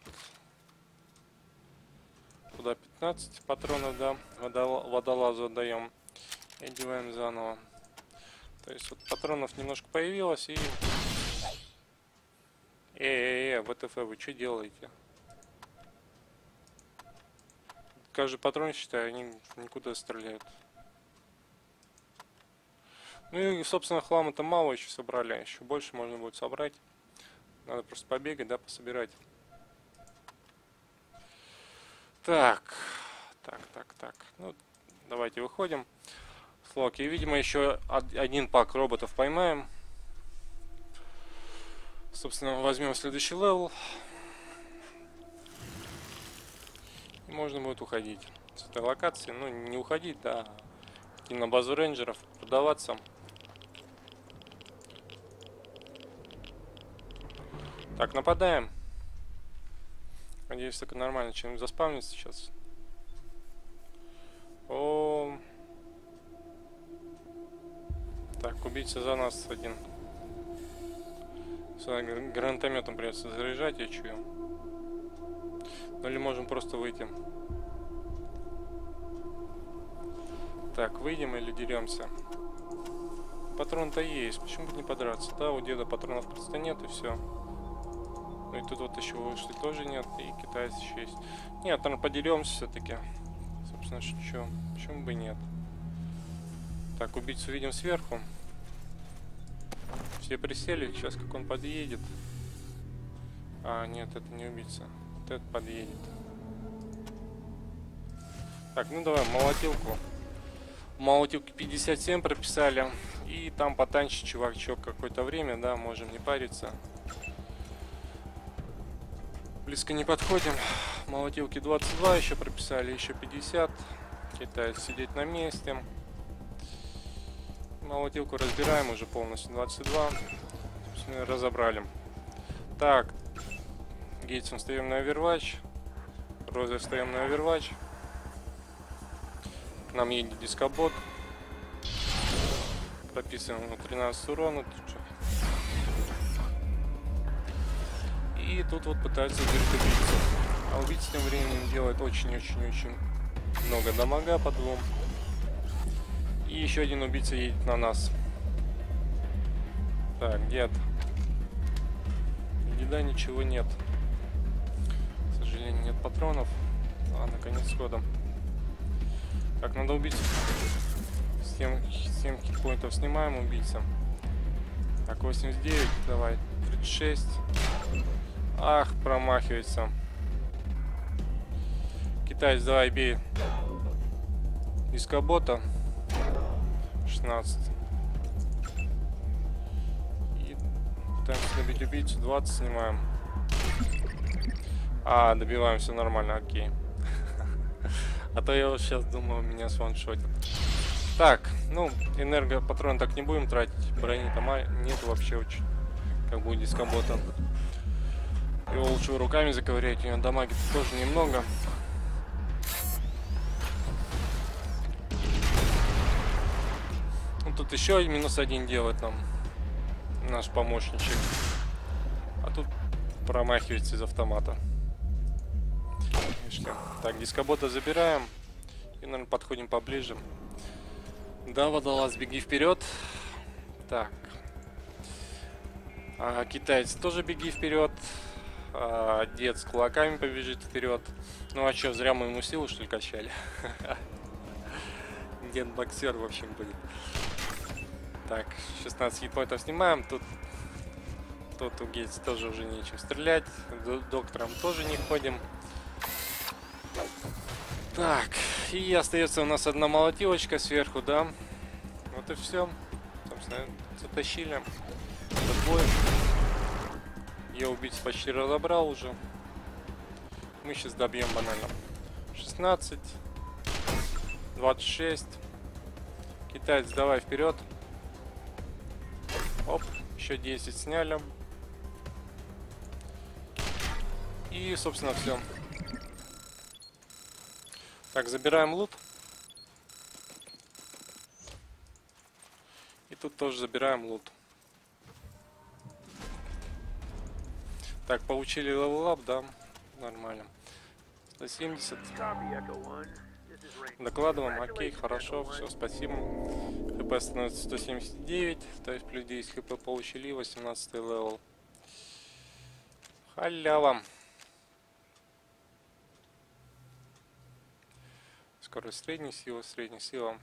Туда 15 патронов, да, водолазу отдаем. И одеваем заново. То есть вот патронов немножко появилось и... ВТФ, вы что делаете? Каждый патрон, считаю, они никуда стреляют. Ну и, собственно, хлама-то мало еще собрали. Еще больше можно будет собрать. Надо просто побегать, да, пособирать. Так. Ну, давайте выходим. Слоки. И, видимо, еще один пак роботов поймаем. Собственно, возьмем следующий левел. И можно будет уходить с этой локации. Ну, не уходить, да. Идти на базу рейнджеров, продаваться. Так, нападаем. Надеюсь, только нормально чем заспавнится сейчас. О. Так, убийца за нас один. С гранатометом придется заряжать, я чую. Ну или можем просто выйти. Так, выйдем или деремся? Патрон-то есть, почему бы не подраться? Да, у деда патронов просто нет и все. Ну и тут вот еще вышли тоже нет, и китайцы еще есть. Нет, наверное, подеремся все-таки. Собственно, что? Почему бы нет? Так, убийцу видим сверху. Все присели, сейчас как он подъедет. А, нет, это не убийца. Вот этот подъедет. Так, ну давай, молотилку. Молотилки 57 прописали. И там потанчить чувачок какое-то время, да, можем не париться. Близко не подходим. Молотилки 22 еще прописали, еще 50. Китаец сидеть на месте. Молотилку разбираем уже полностью 22. Собственно, разобрали. Так. Гейтсом встаем на оверватч. Розой встаем на оверватч. К нам едет дискобот. Прописываем ему 13 урона. И тут вот пытается убить убийцу. А убийца тем временем делает очень-очень-очень много дамага по двум. И еще один убийца едет на нас. Так, дед. Деда ничего нет. К сожалению, нет патронов. Ладно, конец хода. Так, надо убить. 7 хитпоинтов снимаем убийца. Так, 89, давай. 36. Ах, промахивается. Китаец, давай, бей. Дискобота. 16. И пытаемся добить убийцу. 20 снимаем. А, добиваем, все нормально, окей. А то я вот сейчас думал, меня сваншотят. Так, ну, энергопатрон так не будем тратить. Брони там нет вообще очень. Как будет дискобота. Его лучше руками заковырять. У него дамаги тоже немного. Ну, тут еще -1 делает нам наш помощничек. А тут промахивается из автомата. Так, дискобота забираем. И, наверное, подходим поближе. Да, водолаз, беги вперед. Так. Китаец тоже беги вперед. Дед с кулаками побежит вперед. Ну а что, зря мы ему силу, что ли, качали? Дед боксер, в общем, будет. Так, 16 хитпоинтов снимаем. Тут у Гейтс тоже уже нечем стрелять. Доктором тоже не ходим. Так, и остается у нас одна молотилочка сверху, да. Вот и все. Собственно, затащили. Бой. Я убийц почти разобрал уже. Мы сейчас добьем банально. 16. 26. Китаец, давай вперед. Оп, еще 10 сняли. И, собственно, все. Так, забираем лут. И тут тоже забираем лут. Так, получили левелап, да? Нормально. 170. Докладываем, окей, хорошо, все, спасибо. ХП становится 179, то есть плюс 10 ХП получили, 18 левел. Халява. Скорость средняя сила.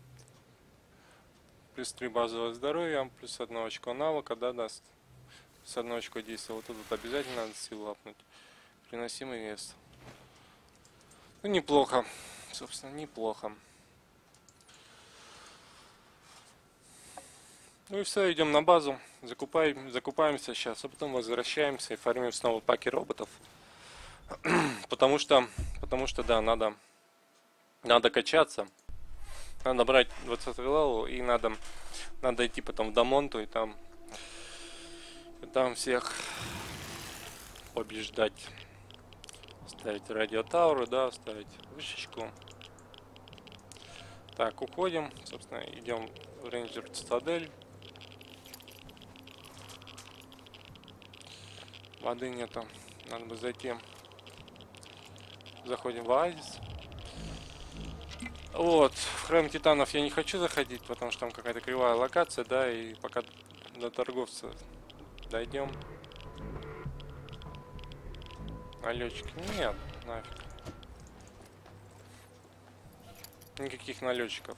Плюс 3 базового здоровья, плюс 1 очко навыка, да, даст. Плюс 1 очко действия. Вот тут обязательно надо силу лапнуть. Приносимый вес. Ну, неплохо. Собственно, неплохо. Ну и все, идем на базу. Закупаемся сейчас, а потом возвращаемся и фармим снова паки роботов. потому что, да, надо качаться. Надо брать 20 левел и надо идти потом в Дамонту и там всех побеждать. Ставить радиотауры, да, ставить вышечку. Так, уходим. Собственно, идем в Рейнджер Цитадель. Воды нету. Надо бы зайти. Заходим в Оазис. Вот, в храм Титанов я не хочу заходить, потому что там какая-то кривая локация, да, и пока до торговца дойдем. Налетчики? Нет, нафиг. Никаких налетчиков.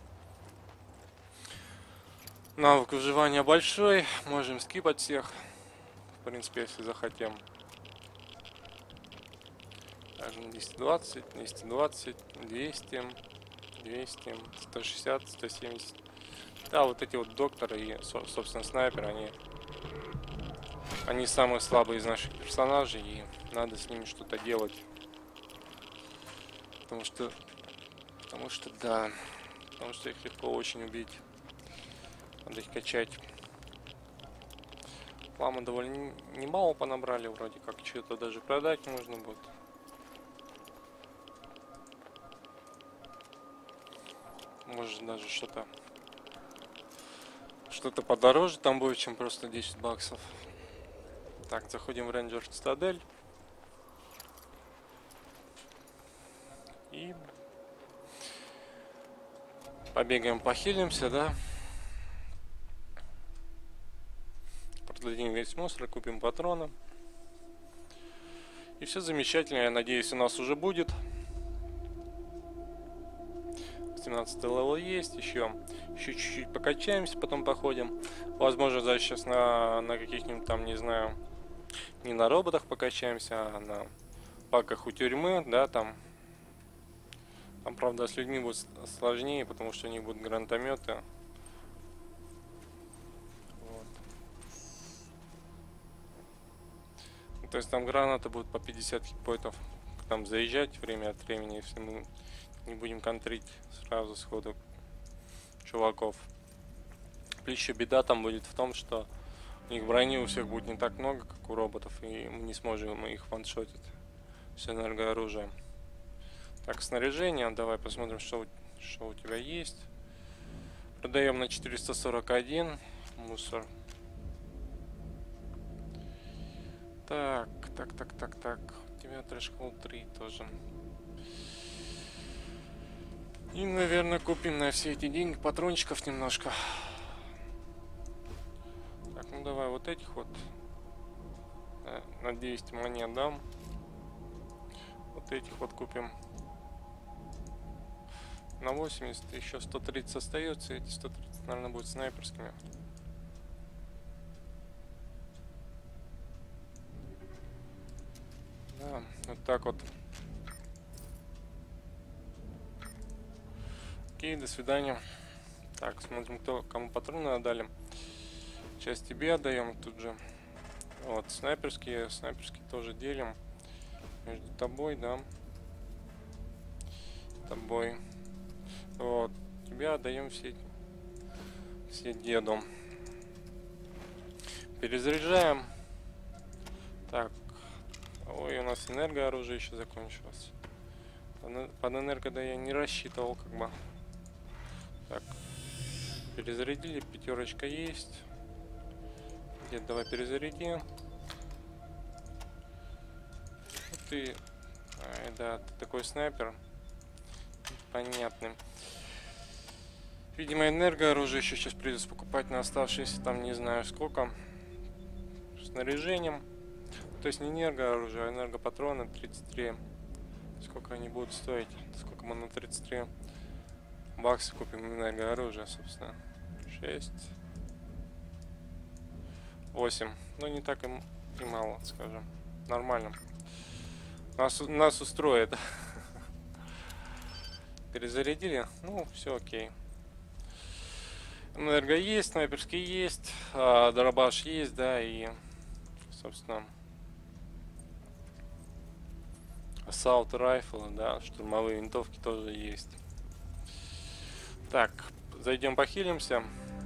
Навык выживания большой, можем скипать всех, в принципе, если захотим. 220, 220, 200, 200, 160, 170. Да, вот эти вот докторы и, собственно, снайперы, они самые слабые из наших персонажей, и надо с ними что-то делать. Потому что их легко очень убить. Надо их качать. Ламы довольно немало понабрали, вроде как что-то даже продать можно будет. Может даже что-то подороже там будет, чем просто 10 баксов. Так, заходим в Рейнджер Цитадель. И побегаем, похилимся, да. Продадим весь мусор, купим патроны. И все замечательно, я надеюсь, у нас уже будет. 17 левел есть, еще чуть-чуть покачаемся, потом походим. Возможно, даже сейчас на каких-нибудь там, не знаю, не на роботах покачаемся, а на паках у тюрьмы, да, там, правда, с людьми будет сложнее, потому что у них будут гранатометы. Вот. То есть там гранаты будут по 50 хитпоинтов там заезжать время от времени, если мы не будем контрить сразу сходу. чуваков. Еще беда там будет в том, что у них брони у всех будет не так много, как у роботов, и мы не сможем их ваншотить с энергооружием. Так, снаряжение. Давай посмотрим, что у тебя есть. Продаем на 441. Мусор. Так. У тебя трэш-холл 3 тоже. И, наверное, купим на все эти деньги патрончиков немножко. Так, ну давай вот этих вот. На 200 монет дам. Вот этих вот купим. На 80, еще 130 остается. Эти 130, наверное, будут снайперскими. Да, вот так вот. Окей, до свидания. Так, смотрим, кому патроны отдали. Часть тебе отдаем тут же. Вот, снайперские тоже делим. Между тобой, да. Тобой. Вот, тебе отдаем все деду. Перезаряжаем. Так. Ой, у нас энергооружие еще закончилось. Под энерго, да, я не рассчитывал, как бы. Так. Перезарядили, пятерочка есть. Дед, давай перезаряди. Ты... да, ты такой снайпер. Понятный. Видимо, энергооружие еще сейчас придется покупать на оставшиеся там не знаю сколько. Снаряжением. То есть не энергооружие, а энергопатроны 33. Сколько они будут стоить? Сколько мы на 33 баксов купим энергооружие, собственно? 6. 8. Ну не так и мало, скажем. Нормально. Нас устроит. Перезарядили? Ну, все окей. Энерго есть, снайперский есть, дробаш есть, да, и, собственно, assault rifle, да, штурмовые винтовки тоже есть. Так, зайдем похилимся.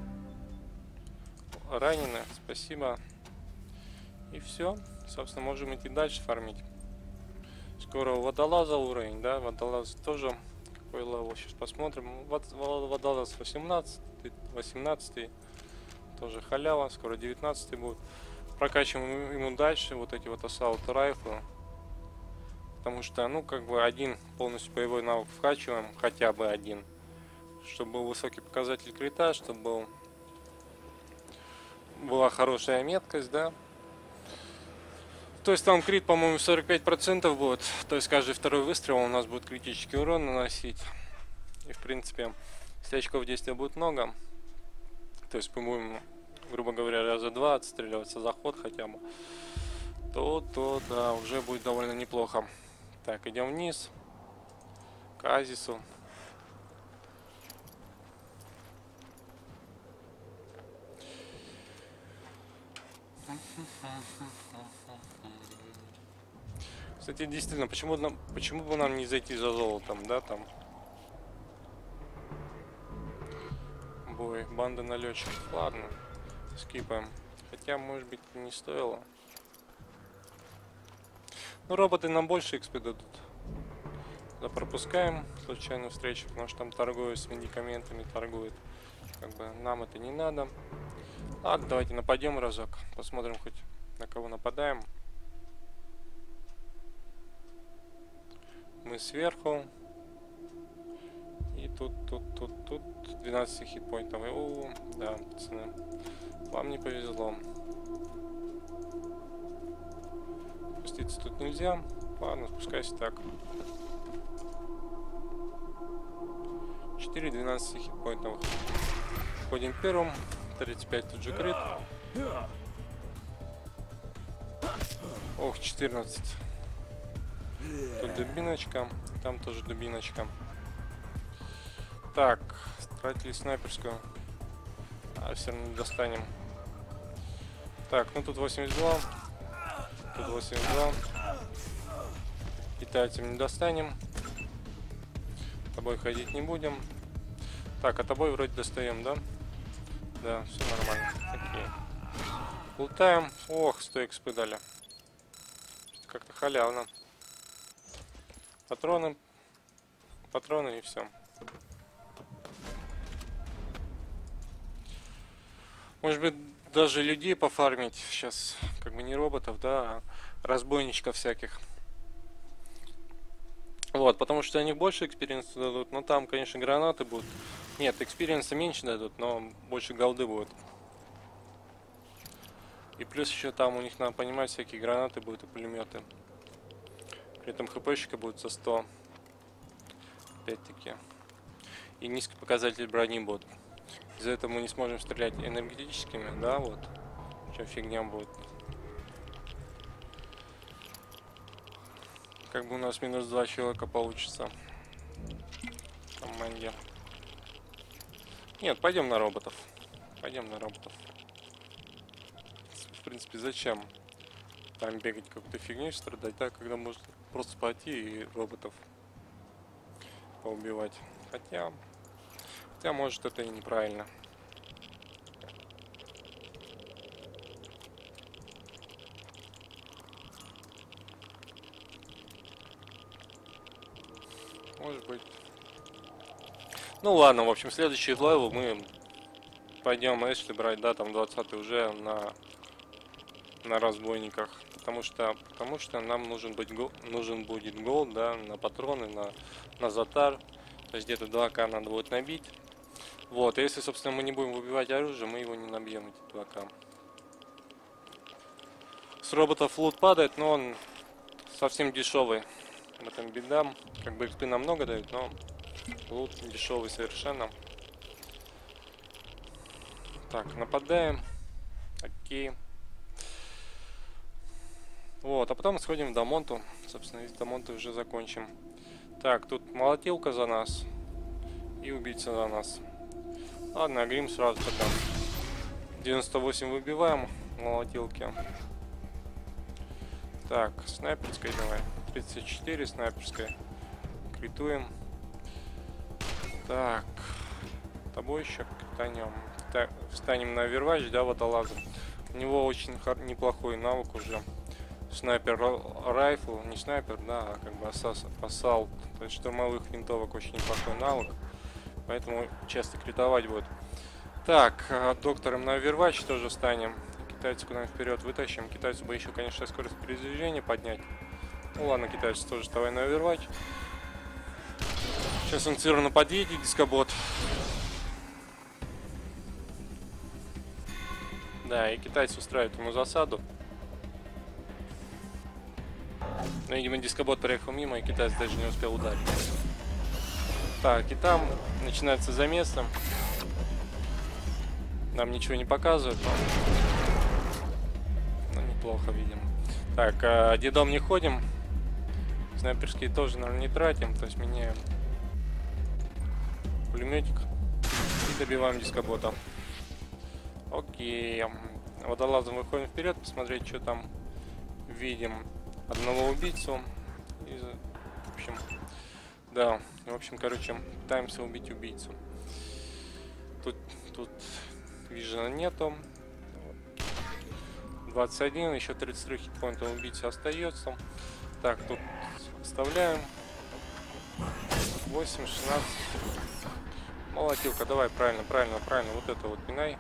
Ранены, спасибо. И все, собственно, можем идти дальше фармить. Скоро у водолаза уровень, да, водолаз тоже какой левел, сейчас посмотрим. Водолаз 18, тоже халява, скоро 19 будет. Прокачиваем ему дальше вот эти вот assault rifle, потому что, ну, как бы один полностью боевой навык вкачиваем, хотя бы один, чтобы был высокий показатель крита, чтобы была хорошая меткость, да. То есть там крит, по-моему, 45% будет. То есть каждый второй выстрел у нас будет критический урон наносить. И в принципе, если очков действия будет много, то есть мы будем, грубо говоря, раза 2 отстреливаться за ход хотя бы, то да, уже будет довольно неплохо. Так, идем вниз к Азису. Кстати, действительно, почему бы нам не зайти за золотом, да, там? Бой, банда налетчиков. Ладно, скипаем. Хотя, может быть, не стоило. Ну, роботы нам больше XP дадут. Да, пропускаем случайную встречу, потому что там торгуют с медикаментами, торгуют. Как бы нам это не надо. Ладно, давайте нападем разок. Посмотрим хоть на кого нападаем. Мы сверху. И тут 12 хитпоинтов. О, да, пацаны. Вам не повезло. Спуститься тут нельзя. Ладно, спускайся так. 4-12 хитпоинтов. Входим первым. 35 тут же крит. Ох, 14. Тут дубиночка. Там тоже дубиночка. Так, тратили снайперскую. А все равно не достанем. Так, ну тут 82. Тут 82. Китайцам не достанем. С тобой ходить не будем. Так, а тобой вроде достаем, да? Да, все нормально. Окей. Лутаем. Ох, 100 экспы дали. Как-то халявно. Патроны. Патроны и все. Может быть, даже людей пофармить. Сейчас, как бы не роботов, да, а разбойничков всяких. Вот, потому что они больше экспириенса дадут. Но там, конечно, гранаты будут. Нет, экспириенса меньше дадут, но больше голды будет. И плюс еще там у них, надо понимать, всякие гранаты будут и пулеметы. При этом хпшка будет за 100. Опять-таки. И низкий показатель брони будет. Из-за этого мы не сможем стрелять энергетическими, да, вот. Чем фигня будет. Как бы у нас минус 2 человека получится. Там манья. Нет, пойдем на роботов. Пойдем на роботов. В принципе, зачем там бегать какую-то фигню страдать, да, когда можно просто пойти и роботов поубивать. Хотя может это и неправильно. Может быть. Ну ладно, в общем, следующий левел мы пойдем Эшли брать, да, там 20 уже на разбойниках. Потому что нам нужен будет голд, да, на патроны, на затар. То есть где-то 2К надо будет набить. Вот, и если, собственно, мы не будем выбивать оружие, мы его не набьем, эти 2К. С роботов лут падает, но он совсем дешевый. В этом беда. Как бы экспы нам много дают, но лут дешевый совершенно. Так, нападаем. Окей. Вот, а потом сходим в Дамонту. Собственно, из Дамонта уже закончим. Так, тут молотилка за нас. И убийца за нас. Ладно, грим сразу тогда. 98 выбиваем молотилки. Так, снайперской давай. 34 снайперской. Критуем. Так. Тобой еще кританем. Встанем на Overwatch, да, водолазом. У него очень неплохой навык уже. Снайпер райфл. Не снайпер, да, а как бы ассалт. То есть штурмовых винтовок очень неплохой навык. Поэтому часто критовать будет. Так, доктором на Overwatch тоже встанем. Китайца куда-нибудь вперед вытащим. Китайцу бы еще, конечно, скорость передвижения поднять. Ну ладно, китайец тоже вставай на Overwatch. Сейчас он цирно подъедет, дискобот. Да, и китайец устраивает ему засаду. Но, видимо, дискобот проехал мимо, и китаец даже не успел ударить. Так, и там начинается замес. Нам ничего не показывают, но неплохо, видимо. Так, дедом не ходим. Снайперские тоже, наверное, не тратим. То есть меняем пулеметик и добиваем дискобота. Окей. Водолазом выходим вперед, посмотреть, что там видим. Одного убийцу. И, в общем, да. В общем, короче, пытаемся убить убийцу. Тут вижена нету. 21, еще 33 хитпоинта убийцы остается. Так, тут оставляем. 8, 16. Молотилка, давай, правильно. Вот это вот пинай.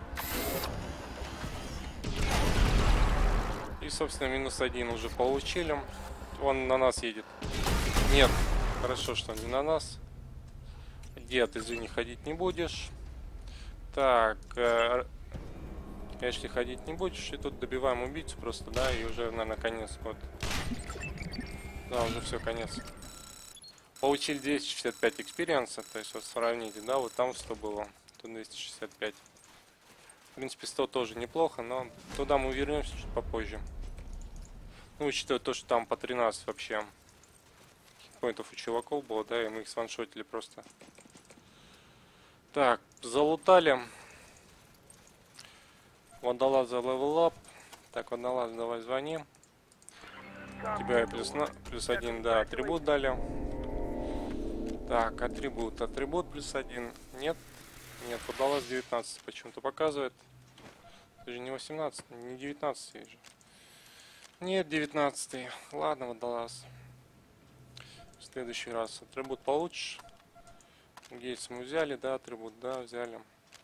И, собственно, минус 1 уже получили. Он на нас едет. Нет, хорошо, что не на нас. Дед, извини, ходить не будешь. Так, если ходить не будешь, и тут добиваем убийцу просто, да, и уже, наверное, конец. Вот. Да, уже все, конец. Получили 265 экспириенса, то есть вот сравните, да, вот там 100 было, тут 265. В принципе, 100 тоже неплохо, но туда мы вернемся чуть попозже. Ну, учитывая то, что там по 13 вообще хитпоинтов у чуваков было, да, и мы их сваншотили просто. Так, залутали. Водолаза левел ап. Так, водолаз, давай звони. Тебя плюс 1, да, атрибут дали. Так, атрибут плюс 1. Нет. Нет, удалось 19 почему-то показывает. Это же не 18, не 19 же. Нет, 19. Ладно, водолаз. В следующий раз. Атрибут получишь. Гейтс мы взяли, да, атрибут, да, взяли.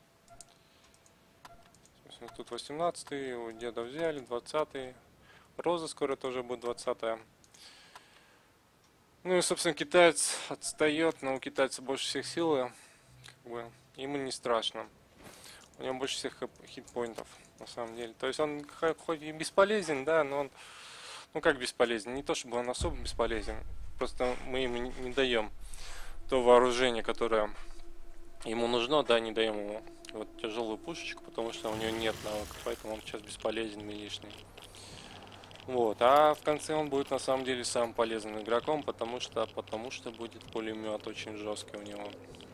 Тут 18, у деда взяли, 20. Роза скоро тоже будет 20. Ну и, собственно, китаец отстает, но у китайца больше всех силы. Как бы, ему не страшно. У него больше всех хитпоинтов, на самом деле. То есть он хоть и бесполезен, да, но он... Ну как бесполезен? Не то чтобы он особо бесполезен. Просто мы ему не даем то вооружение, которое ему нужно, да, не даем ему вот тяжелую пушечку, потому что у него нет навыка, поэтому он сейчас бесполезен, милишный. Вот, а в конце он будет на самом деле самым полезным игроком, потому что будет пулемет очень жесткий у него.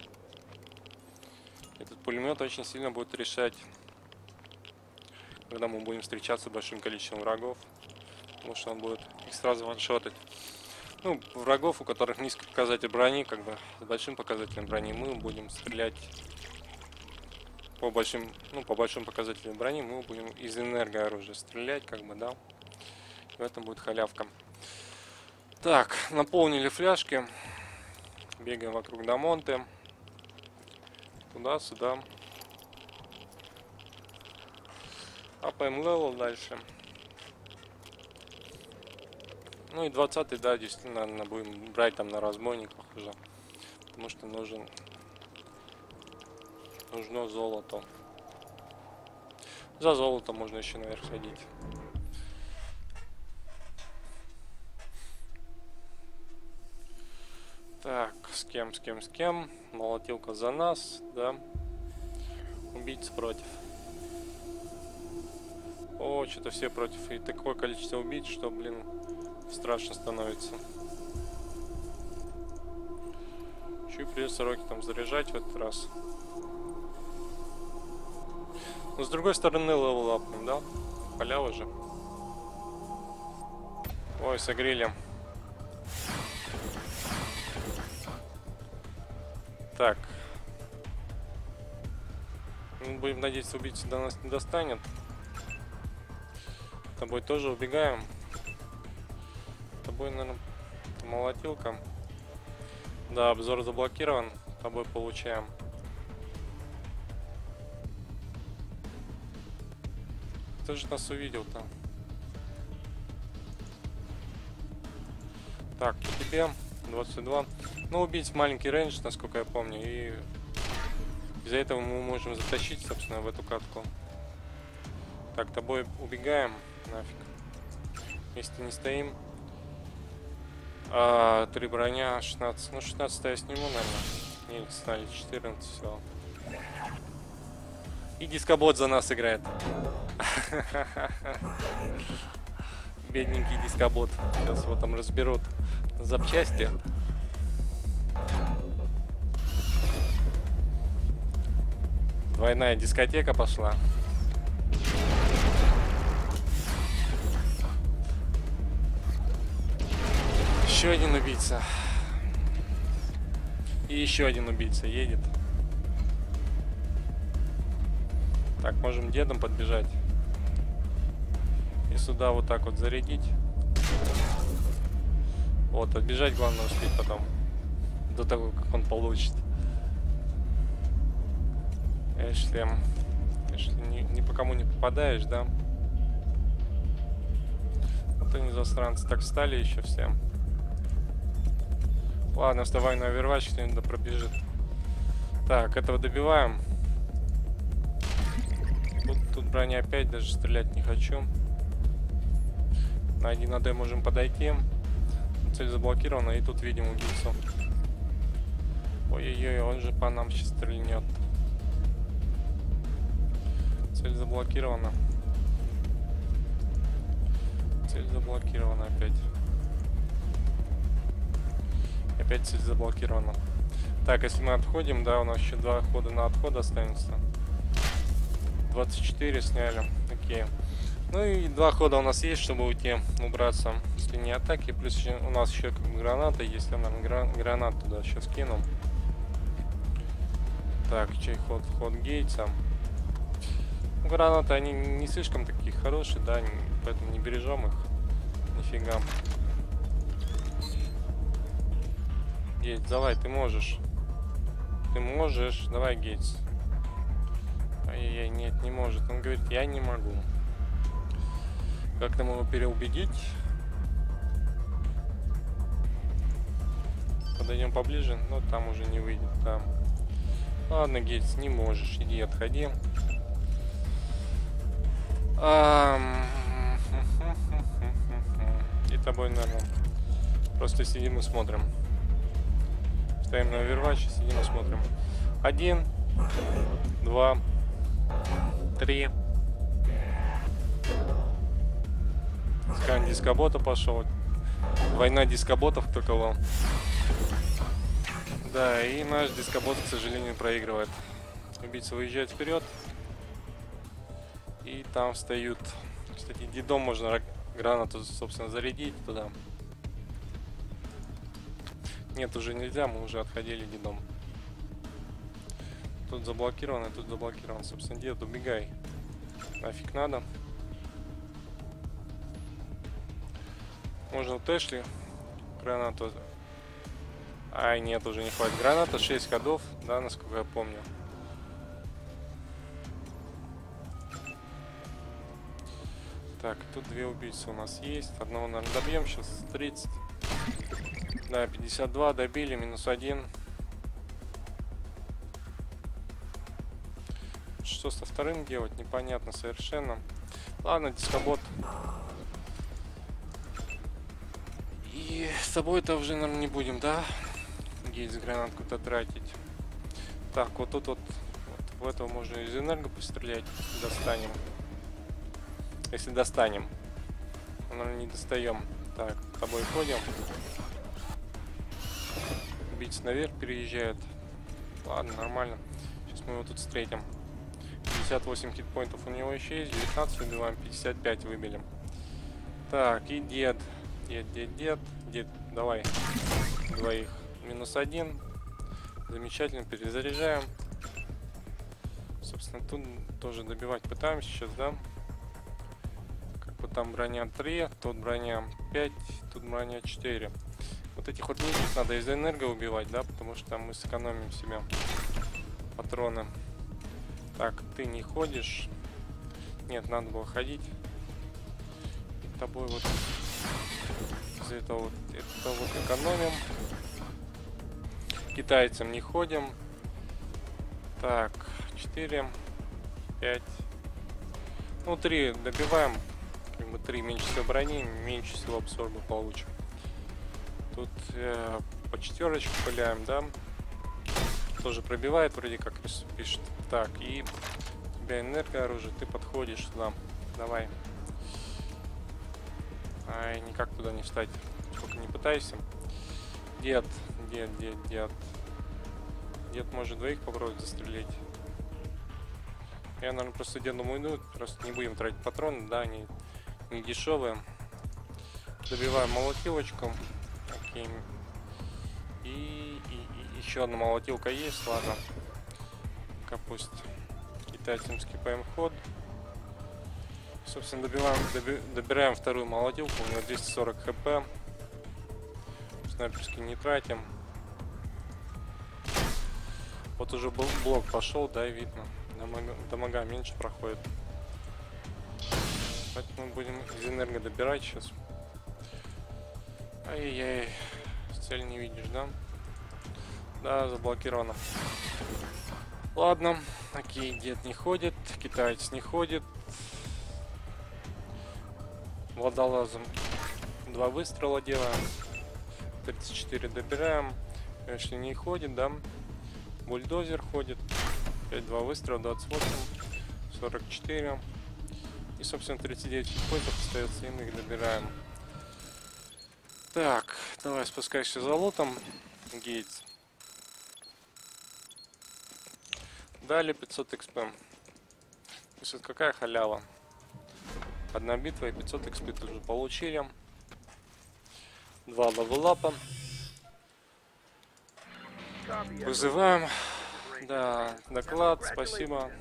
Этот пулемет очень сильно будет решать, когда мы будем встречаться с большим количеством врагов, потому что он будет их сразу ваншотать. Ну, врагов, у которых низкий показатель брони, как бы с большим показателем брони, мы будем стрелять по большим показателям брони, мы будем из энергооружия стрелять, как бы, да. В этом будет халявка. Так, наполнили фляжки. Бегаем вокруг Дамонте. Туда-сюда. Апаем левел дальше. Ну и 20-й, да, действительно, наверное, будем брать там на разбойниках уже. Потому что нужно золото. За золото можно еще наверх сходить. Так, с кем? Молотилка за нас, да. Убийцы против. О, что-то все против. И такое количество убийц, что, блин, страшно становится. Еще и придется роки там заряжать в этот раз. Но с другой стороны левел апнем, да? Халява же. Ой, согрели. Так. Ну, будем надеяться, убийца до нас не достанет. С тобой тоже убегаем. С тобой, наверное, молотилка. Да, обзор заблокирован. С тобой получаем. Кто же нас увидел-то? Так, по тебе 22. Ну, убить маленький рейндж, насколько я помню, и из-за этого мы можем затащить, собственно, в эту катку. Так, тобой убегаем, нафиг. Если не стоим. 3 броня, 16. Ну, 16 я сниму, наверное. Не, стали 14, все. И дискобот за нас играет. Бедненький дискобот. Сейчас его там разберут на запчасти. Двойная дискотека пошла. Еще один убийца. И еще один убийца едет. Так, можем дедом подбежать. И сюда вот так вот зарядить. Вот, отбежать главное успеть потом. До того, как он получит. Если ни по кому не попадаешь, да? Вот они засранцы. Так, встали еще все. Ладно, вставай на овервач, кто-нибудь пробежит. Так, этого добиваем. Тут броня опять, даже стрелять не хочу. На 1 АД можем подойти. Цель заблокирована, и тут видим убийцу. Ой-ой-ой, он же по нам сейчас стрельнет. Цель заблокирована. Цель заблокирована опять. Опять цель заблокирована. Так, если мы отходим, да, у нас еще 2 хода на отход останется. 24 сняли. Окей. Ну и 2 хода у нас есть, чтобы уйти, убраться с линии атаки. Плюс еще, у нас еще как бы граната есть. Я, наверное, гранат туда сейчас кину. Так, чей ход? Ход Гейтса. Ну, гранаты, они не слишком такие хорошие, да, поэтому не бережем их. Нифига. Гейтс, давай, ты можешь. Ты можешь. Давай, Гейтс. Ай-яй-яй, нет, не может. Он говорит, я не могу. Как нам его переубедить? Подойдем поближе, но там уже не выйдет. Там. Ладно, Гейтс, не можешь. Иди, отходи. И тобой, наверное, просто сидим и смотрим. Ставим на Overwatch, сидим и смотрим. 1, 2, 3. Скан дискобота пошел. Война дискоботов кто кого. Да, и наш дискобот, к сожалению, проигрывает. Убийца выезжает вперед. И там встают. Кстати, дедом можно гранату, собственно, зарядить туда. Нет, уже нельзя, мы уже отходили дедом. Тут заблокирован, и тут заблокирован. Собственно, дед, убегай. Нафиг надо. Можно у Эшли гранату. Ай, нет, уже не хватит. Граната 6 ходов, да, насколько я помню. Так, тут две убийцы у нас есть. Одного, наверное, добьем сейчас. 30. Да, 52 добили, минус 1. Что со вторым делать, непонятно совершенно. Ладно, дискобот. И с собой-то уже, наверное, не будем, да? Гейтс гранатку-то тратить. Так, вот тут вот в этого можно из энерго пострелять. Достанем. Если достанем. Но, наверное, не достаем. Так, с тобой ходим. Убийца наверх переезжает. Ладно, нормально. Сейчас мы его тут встретим. 58 хитпоинтов у него еще есть. 19 убиваем, 55 выбили. Так, и дед. Дед, давай. Двоих. Минус 1. Замечательно, перезаряжаем. Собственно, тут тоже добивать пытаемся сейчас, да? Как бы там броня 3, тут броня 5, тут броня 4. Вот этих вот нижних надо из энерго убивать, да? Потому что там мы сэкономим себе патроны. Так, ты не ходишь. Нет, надо было ходить. И тобой вот из этого вот, это вот экономим. Китайцам не ходим. Так, 4, 5. Ну, 3 добиваем. Как бы 3 меньше всего брони, меньше всего абсорба получим. Тут по четверочку пыляем, да? Тоже пробивает, вроде как пишет. Так, и у тебя энергооружие, ты подходишь сюда. Давай. Ай, никак туда не встать. Сколько не пытайся. Дед. Дед может двоих попробовать застрелить. Я, наверное, просто дедом уйду. Просто не будем тратить патроны, да, они не дешевые. Добиваем молотилочку. Окей. И еще одна молотилка есть, ладно. Пусть китайцам скипаем ход. Собственно, добираем вторую молотилку. У него 240 хп. Снайперский не тратим. Вот уже блок пошел, да, и видно. Дамага меньше проходит. Поэтому будем из энерго добирать сейчас. Ай-яй-яй. Цель не видишь, да? Да, заблокировано. Ладно. Окей, дед не ходит. Китаец не ходит. Водолазом 2 выстрела делаем. 34 добираем. Если не ходит, да? Бульдозер ходит. 5-2 выстрела, 28, 44. И, собственно, 39 хитпоинтов остается, и мы их добираем. Так, давай спускайся за лутом, Гейтс. Дали 500 XP. То есть вот какая халява. Одна битва и 500 XP тоже получили. 2 левелапа. Вызываем Да, доклад, спасибо.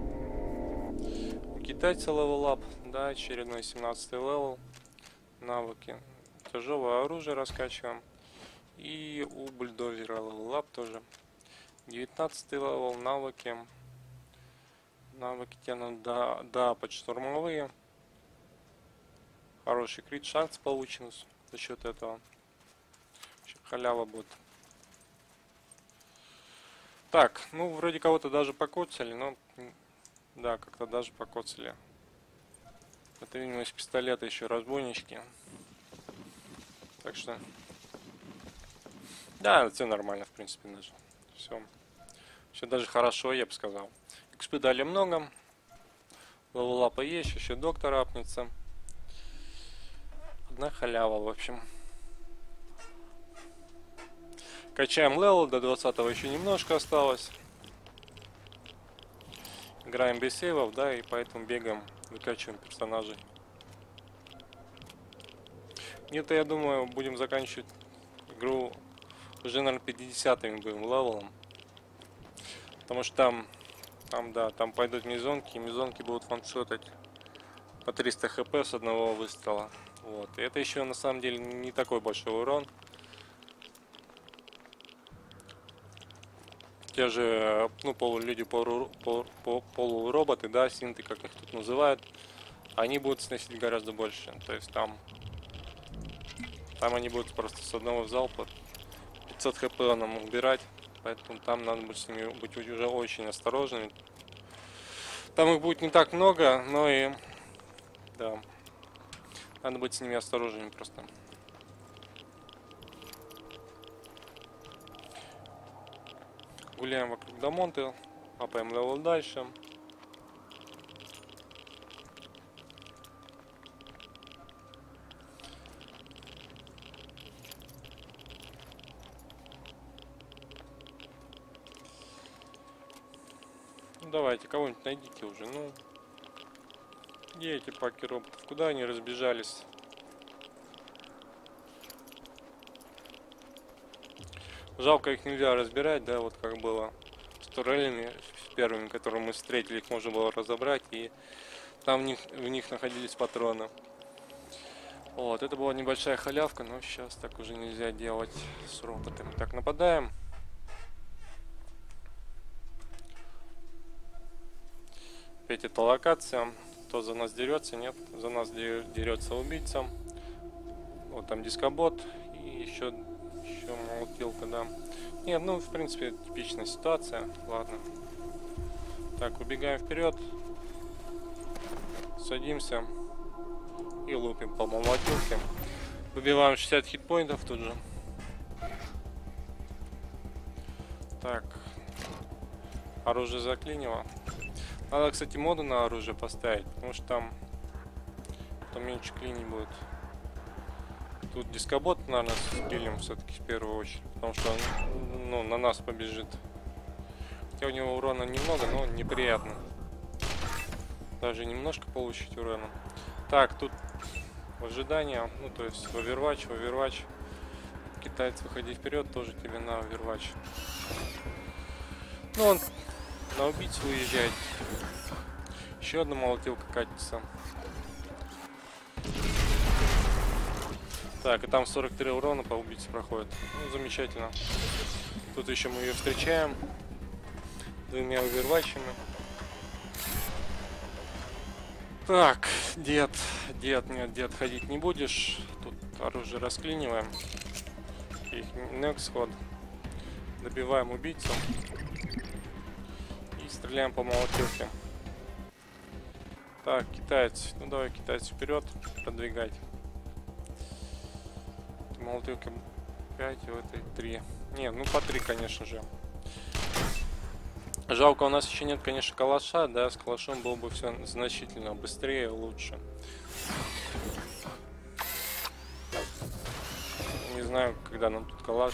У китайца левел-ап, да, очередной 17 левел. Навыки. Тяжелое оружие раскачиваем. И у бульдозера левел-ап тоже. 19 левел, навыки. Навыки тянут до подштурмовые. Хороший крит шанс получен за счет этого. Халява будет. Так, ну вроде кого-то даже покоцали, но да, как-то даже покоцали. Это, видимо, из пистолета еще разбойнички. Так что, да, все нормально, в принципе, даже. Все даже хорошо, я бы сказал. XP дали много. Левелапа есть, еще доктор апнется. Одна халява, в общем. Качаем левел, до 20-го еще немножко осталось. Играем без сейвов, да, и поэтому бегаем, выкачиваем персонажей. Где-то, я думаю, будем заканчивать игру уже, наверное, 50-м будем левелом. Потому что там пойдут мизонки, и мизонки будут ваншотать по 300 хп с одного выстрела. Вот. И это еще на самом деле не такой большой урон. Те же, ну, полулюди, полуроботы, да, синты, как их тут называют, они будут сносить гораздо больше. То есть там они будут просто с одного залпа 500 хп нам убирать. Поэтому там надо будет с ними быть уже очень осторожными. Там их будет не так много, но и да, надо быть с ними осторожными просто. Гуляем вокруг Дамонты, апаем левел дальше. Ну, давайте, кого-нибудь найдите уже, ну. Где эти паки роботов? Куда они разбежались? Жалко, их нельзя разбирать, да, вот как было с турелями, с первыми, которые мы встретили, их можно было разобрать, и там в них находились патроны. Вот, это была небольшая халявка, но сейчас так уже нельзя делать с роботами. Так, нападаем. Опять эта локация. Кто за нас дерется? Нет, за нас дерется убийца. Вот там дискобот и еще молотилка, да. Нет, ну, в принципе, типичная ситуация. Ладно. Так, убегаем вперед. Садимся. И лупим по молотилке. Выбиваем 60 хитпоинтов тут же. Так. Оружие заклинило. Надо, кстати, моду на оружие поставить, потому что там меньше клинить будет. Тут дискобот, наверное, скиллим все-таки в первую очередь, потому что он, ну, на нас побежит. Хотя у него урона немного, но неприятно. Даже немножко получить урона. Так, тут в ожидании, ну, то есть в Overwatch. Китаец, выходи вперед, тоже тебе на Overwatch. Ну, он на убийцу уезжает. Еще одна молотилка катится. Так, и там 43 урона по убийце проходит. Ну, замечательно. Тут еще мы ее встречаем двумя оверватчами. Так, дед, нет, дед, ходить не будешь. Тут оружие расклиниваем. И next ход. Добиваем убийцу. И стреляем по молотилке. Так, китаец. Ну давай, китаец, вперед продвигать. Молотилки 5, в этой 3. Не, ну по 3, конечно же. Жалко, у нас еще нет, конечно, калаша, да, с калашом было бы все значительно быстрее и лучше. Не знаю, когда нам тут калаш.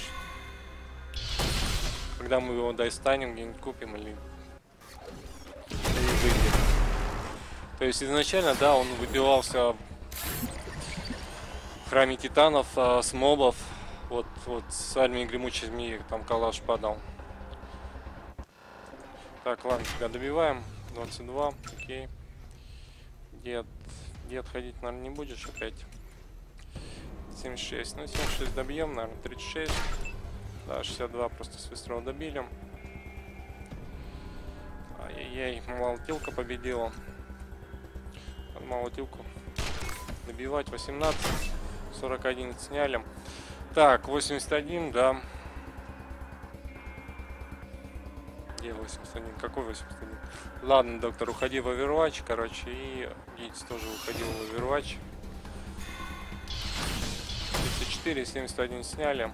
Когда мы его достанем, где-нибудь купим или выйдем. То есть изначально, да, он выбивался в храме титанов с мобов. Вот с армией гремучей змеи там калаш падал. Так, ладно, тебя добиваем. 22, окей. Дед ходить, наверное, не будешь опять. 76, ну 76 добьем, наверное, 36. Да, 62 просто с выстрела добили. Ай-яй-яй, молотилка победила. Под молотилку добивать. 18, 41 сняли. Так, 81, да. Где 81? Какой 81? Ладно, доктор, уходи в Overwatch, короче, и Гейтс тоже уходил в Overwatch. 34, 71 сняли.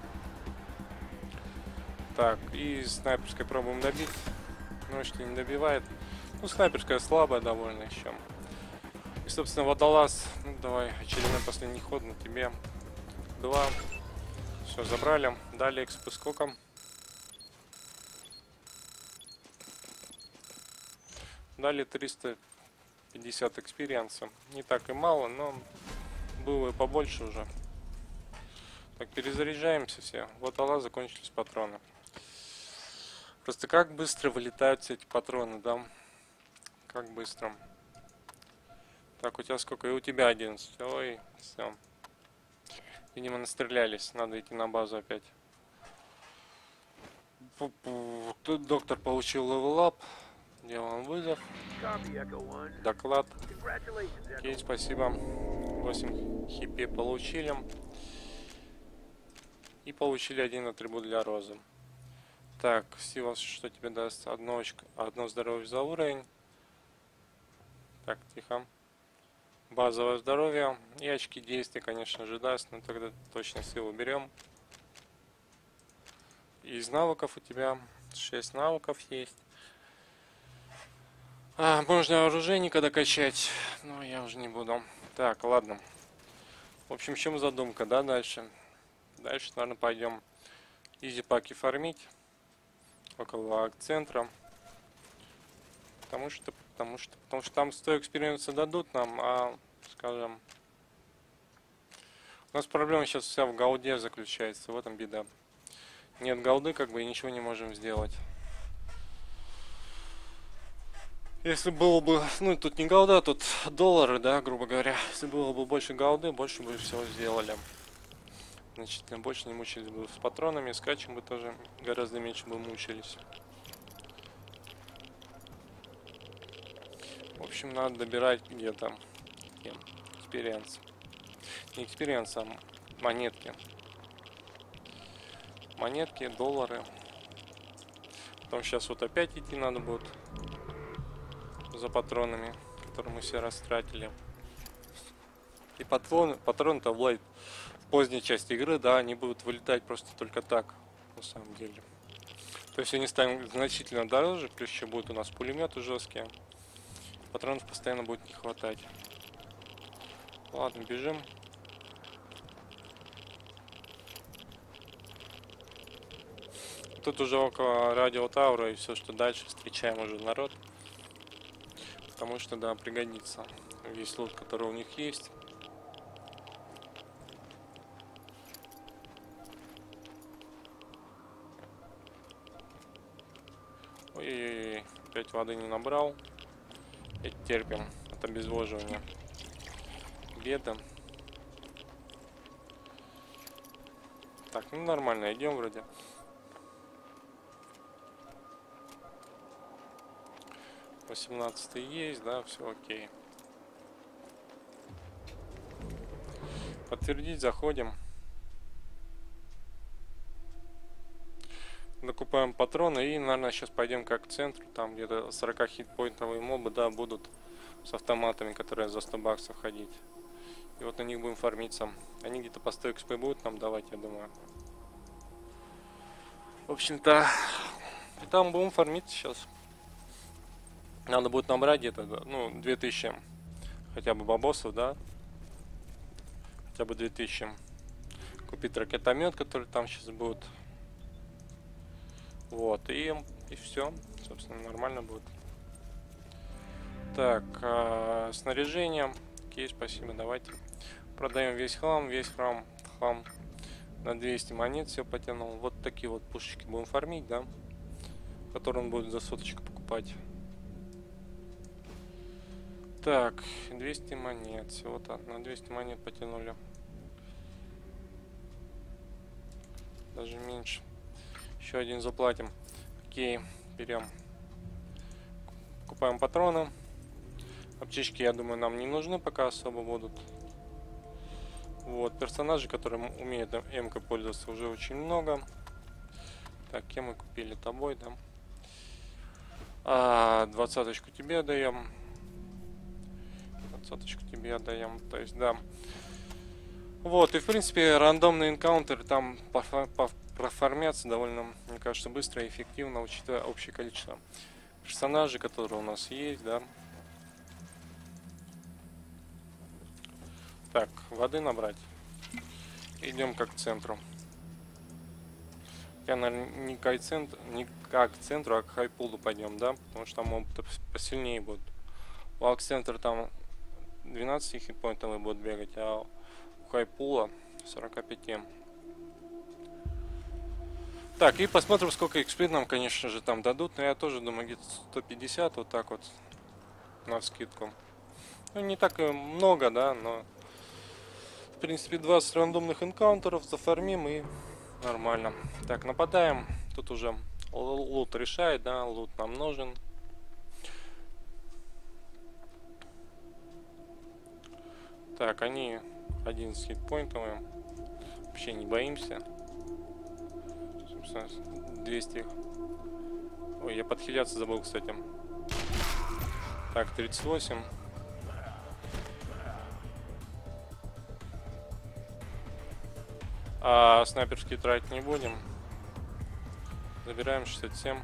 Так, и снайперской пробуем добить. Ну, если не добивает. Ну, снайперская слабая довольно еще. И, собственно, водолаз. Ну, давай, очередной последний ход на тебе. 2. Все, забрали. Дали экспы сколько? Дали 350 экспириенса. Не так и мало, но было и побольше уже. Так, перезаряжаемся все. Вот алла, закончились патроны. Просто как быстро вылетают все эти патроны, да? Как быстро. Так, у тебя сколько? И у тебя 11. Ой, все. Видимо, настрелялись. Надо идти на базу опять. Тут доктор получил левелап. Делаем вызов. Доклад. Окей, спасибо. 8 хп получили. И получили один атрибут для розы. Так, Сивас, что тебе даст? Одно здоровье за уровень. Так, тихо. Базовое здоровье. И очки действия, конечно же, даст. Но тогда точно силу берем. Из навыков у тебя 6 навыков есть. Можно оружейника докачать. Но я уже не буду. Так, ладно. В общем, в чем задумка, да, дальше? Дальше, наверное, пойдем изи-паки фармить. Около центра. Потому что там 100 экспириенса дадут нам, скажем... У нас проблема сейчас вся в голде заключается, в этом беда. Нет голды, как бы, и ничего не можем сделать. Если было бы, ну тут не голда, тут доллары, да, грубо говоря. Если было бы больше голды, больше бы всего сделали. Значительно больше не мучились бы с патронами, с качем бы тоже гораздо меньше бы мучились. В общем, надо добирать где-то экспириенс. Не экспириенс, а монетки. Монетки, доллары. Потом сейчас вот опять идти надо будет за патронами, которые мы все растратили. И патроны-то в поздней части игры, да, они будут вылетать просто только так, на самом деле. То есть они станут значительно дороже, плюс еще будут у нас пулеметы жесткие. Патронов постоянно будет не хватать. Ладно, бежим. Тут уже около радио Таура и все, что дальше, встречаем уже народ. Потому что, да, пригодится весь лут, который у них есть. Ой-ой-ой, опять воды не набрал. Опять терпим от обезвоживания. Беда. Так, ну нормально, идем вроде. Восемнадцатый есть, да, все окей. Подтвердить, заходим. Докупаем патроны и, наверное, сейчас пойдем как к центру. Там где-то 40 хитпоинтовые мобы, да, будут с автоматами, которые за 100 баксов ходить. И вот на них будем фармиться. Они где-то по 100 XP будут нам давать, я думаю. В общем-то, и там будем фармить сейчас. Надо будет набрать где-то, ну, 2000 хотя бы бабосов, да. Хотя бы 2000. Купить ракетомет, который там сейчас будет. Вот, и все. Собственно, нормально будет. Так, снаряжение. Окей, спасибо, давайте. Продаем весь хлам, хлам на 200 монет все потянул. Вот такие вот пушечки будем фармить, да. Которые он будет за соточку покупать. покупать. Так, 200 монет. Всего-то на 200 монет потянули. Даже меньше. Еще один заплатим. Окей, берем. Покупаем патроны. Аптечки, я думаю, нам не нужны, пока особо будут. Вот, персонажи, которые умеют М-кой пользоваться, уже очень много. Так, кем мы купили? Тобой, да? 20-очку тебе даем. 20-очку тебе отдаем. То есть, да. Вот, и в принципе, рандомные энкаунтеры там проформятся довольно, мне кажется, быстро и эффективно, учитывая общее количество персонажей, которые у нас есть, да. Так, воды набрать. Идем как к центру. Я, наверное, не как к центру, а к хайпулу пойдем, да? Потому что там опыты посильнее будут. У Акс-центра там 12 хитпоинтов будут бегать, а у хайпула 45. Так, и посмотрим, сколько XP нам, конечно же, там дадут. Но я тоже думаю, где-то 150, вот так вот, навскидку. Ну, не так и много, да, но... В принципе, 20 рандомных энкаунтеров зафармим и нормально. Так, нападаем. Тут уже лут решает, да, лут нам нужен. Так, они 11 хитпоинтовые. Вообще не боимся. 200. Ой, я подхиляться забыл, кстати. Так, 38. А снайперские тратить не будем. Забираем 67.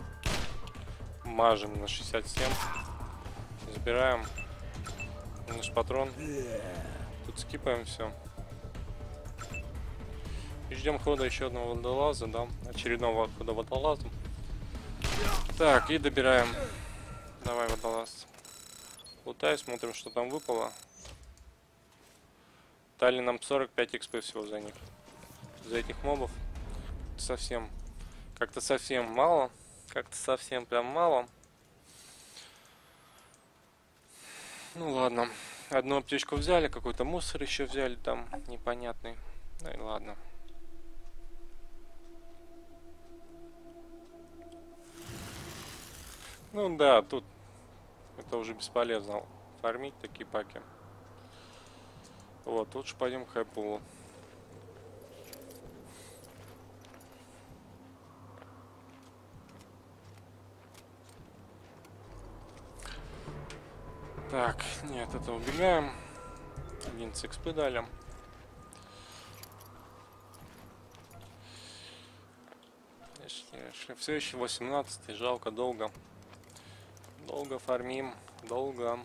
Мажем на 67. Забираем наш патрон. Тут скипаем все. И ждем хода еще одного водолаза, да? Очередного хода водолаза. Так, и добираем. Давай, водолаз. Лутай, смотрим, что там выпало. Дали нам 45 XP всего за них. За этих мобов. Совсем. Как-то совсем мало. Как-то совсем прям мало. Ну ладно. Одну аптечку взяли, какой-то мусор еще взяли там непонятный. Ну и ладно. Ну да, тут это уже бесполезно фармить такие паки. Вот, лучше пойдем к хайпулу. Так, нет, это убегаем. 11 XP дали. Все еще 18, жалко, долго. Долго фармим, долго.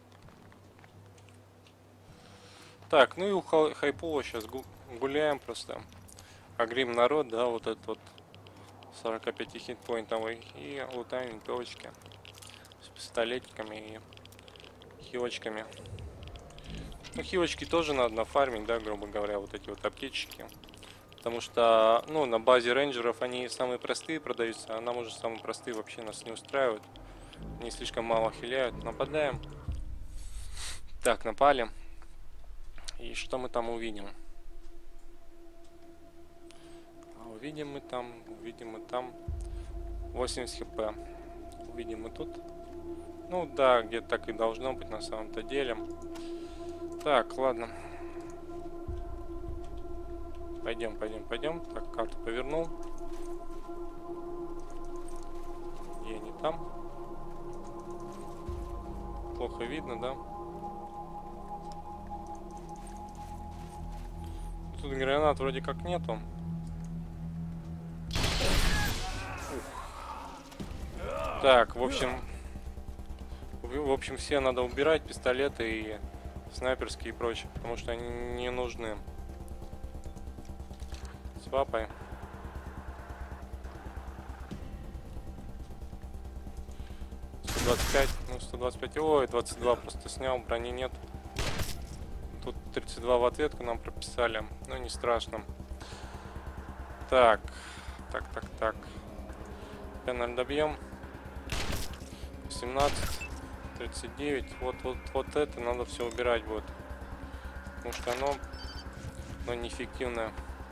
Так, ну и у хайпула сейчас гуляем просто. Агрим народ, да, вот этот вот 45 хитпоинтовый. И лутаем винтовочки с пистолетиками и хилочками. Ну, хилочки тоже надо нафармить, да, грубо говоря, вот эти вот аптечки. Потому что, ну, на базе рейнджеров они самые простые продаются, а нам уже самые простые вообще нас не устраивают. Они слишком мало хиляют. Нападаем. Так, напали. И что мы там увидим? Увидим мы там 80 хп. Увидим мы тут. Ну да, где-то так и должно быть на самом-то деле. Так, ладно. Пойдем. Так, карту повернул. Я не там. Плохо видно, да? Тут гранат вроде как нету. Так, в общем, все надо убирать, пистолеты и снайперские и прочее, потому что они не нужны. Свапай. Ну 125, ой, 22 просто снял, брони нет. Тут 32 в ответку нам прописали, но не страшно. Так. Пеналь добьем. 17, 39. Вот это надо все убирать будет. Потому что оно неэффективное.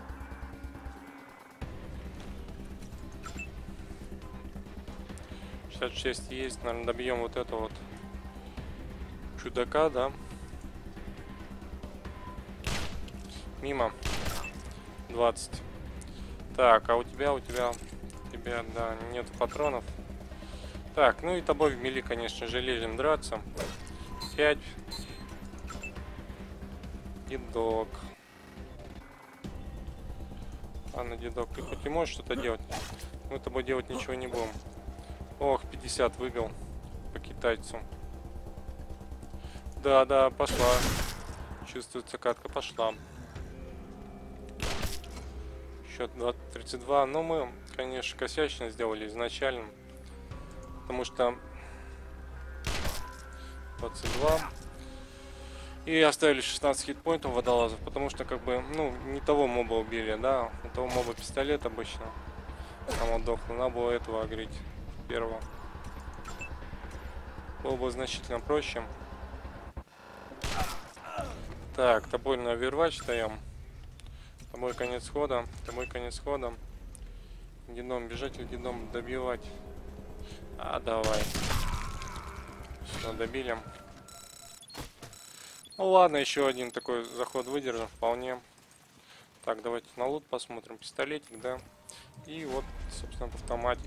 Шесть есть, наверное, добьем вот это вот чудака, да? Мимо. 20. Так, а у тебя, да, нет патронов. Так, ну и тобой в мили, конечно же, лезем драться. 5. Дедок. Ладно, дедок, ты хоть и можешь что-то делать? Мы тобой делать ничего не будем. Ох, 50 выбил по китайцу. Да, пошла. Чувствуется, катка пошла. Счет 32. Но мы, конечно, косячно сделали изначально. Потому что 22. И оставили 16 хитпоинтов водолазов. Потому что, как бы, ну, не того моба убили, да. У того моба пистолет обычно. Там он дохлый. Надо было этого огреть. Первого. Было бы значительно проще. Так, тобой на овервач даем. Тобой конец хода. Геном бежать или геном добивать? А, давай. Все, добили. Ну ладно, еще один такой заход выдержим вполне. Так, давайте на лут посмотрим. Пистолетик, да. И вот, собственно, автоматик.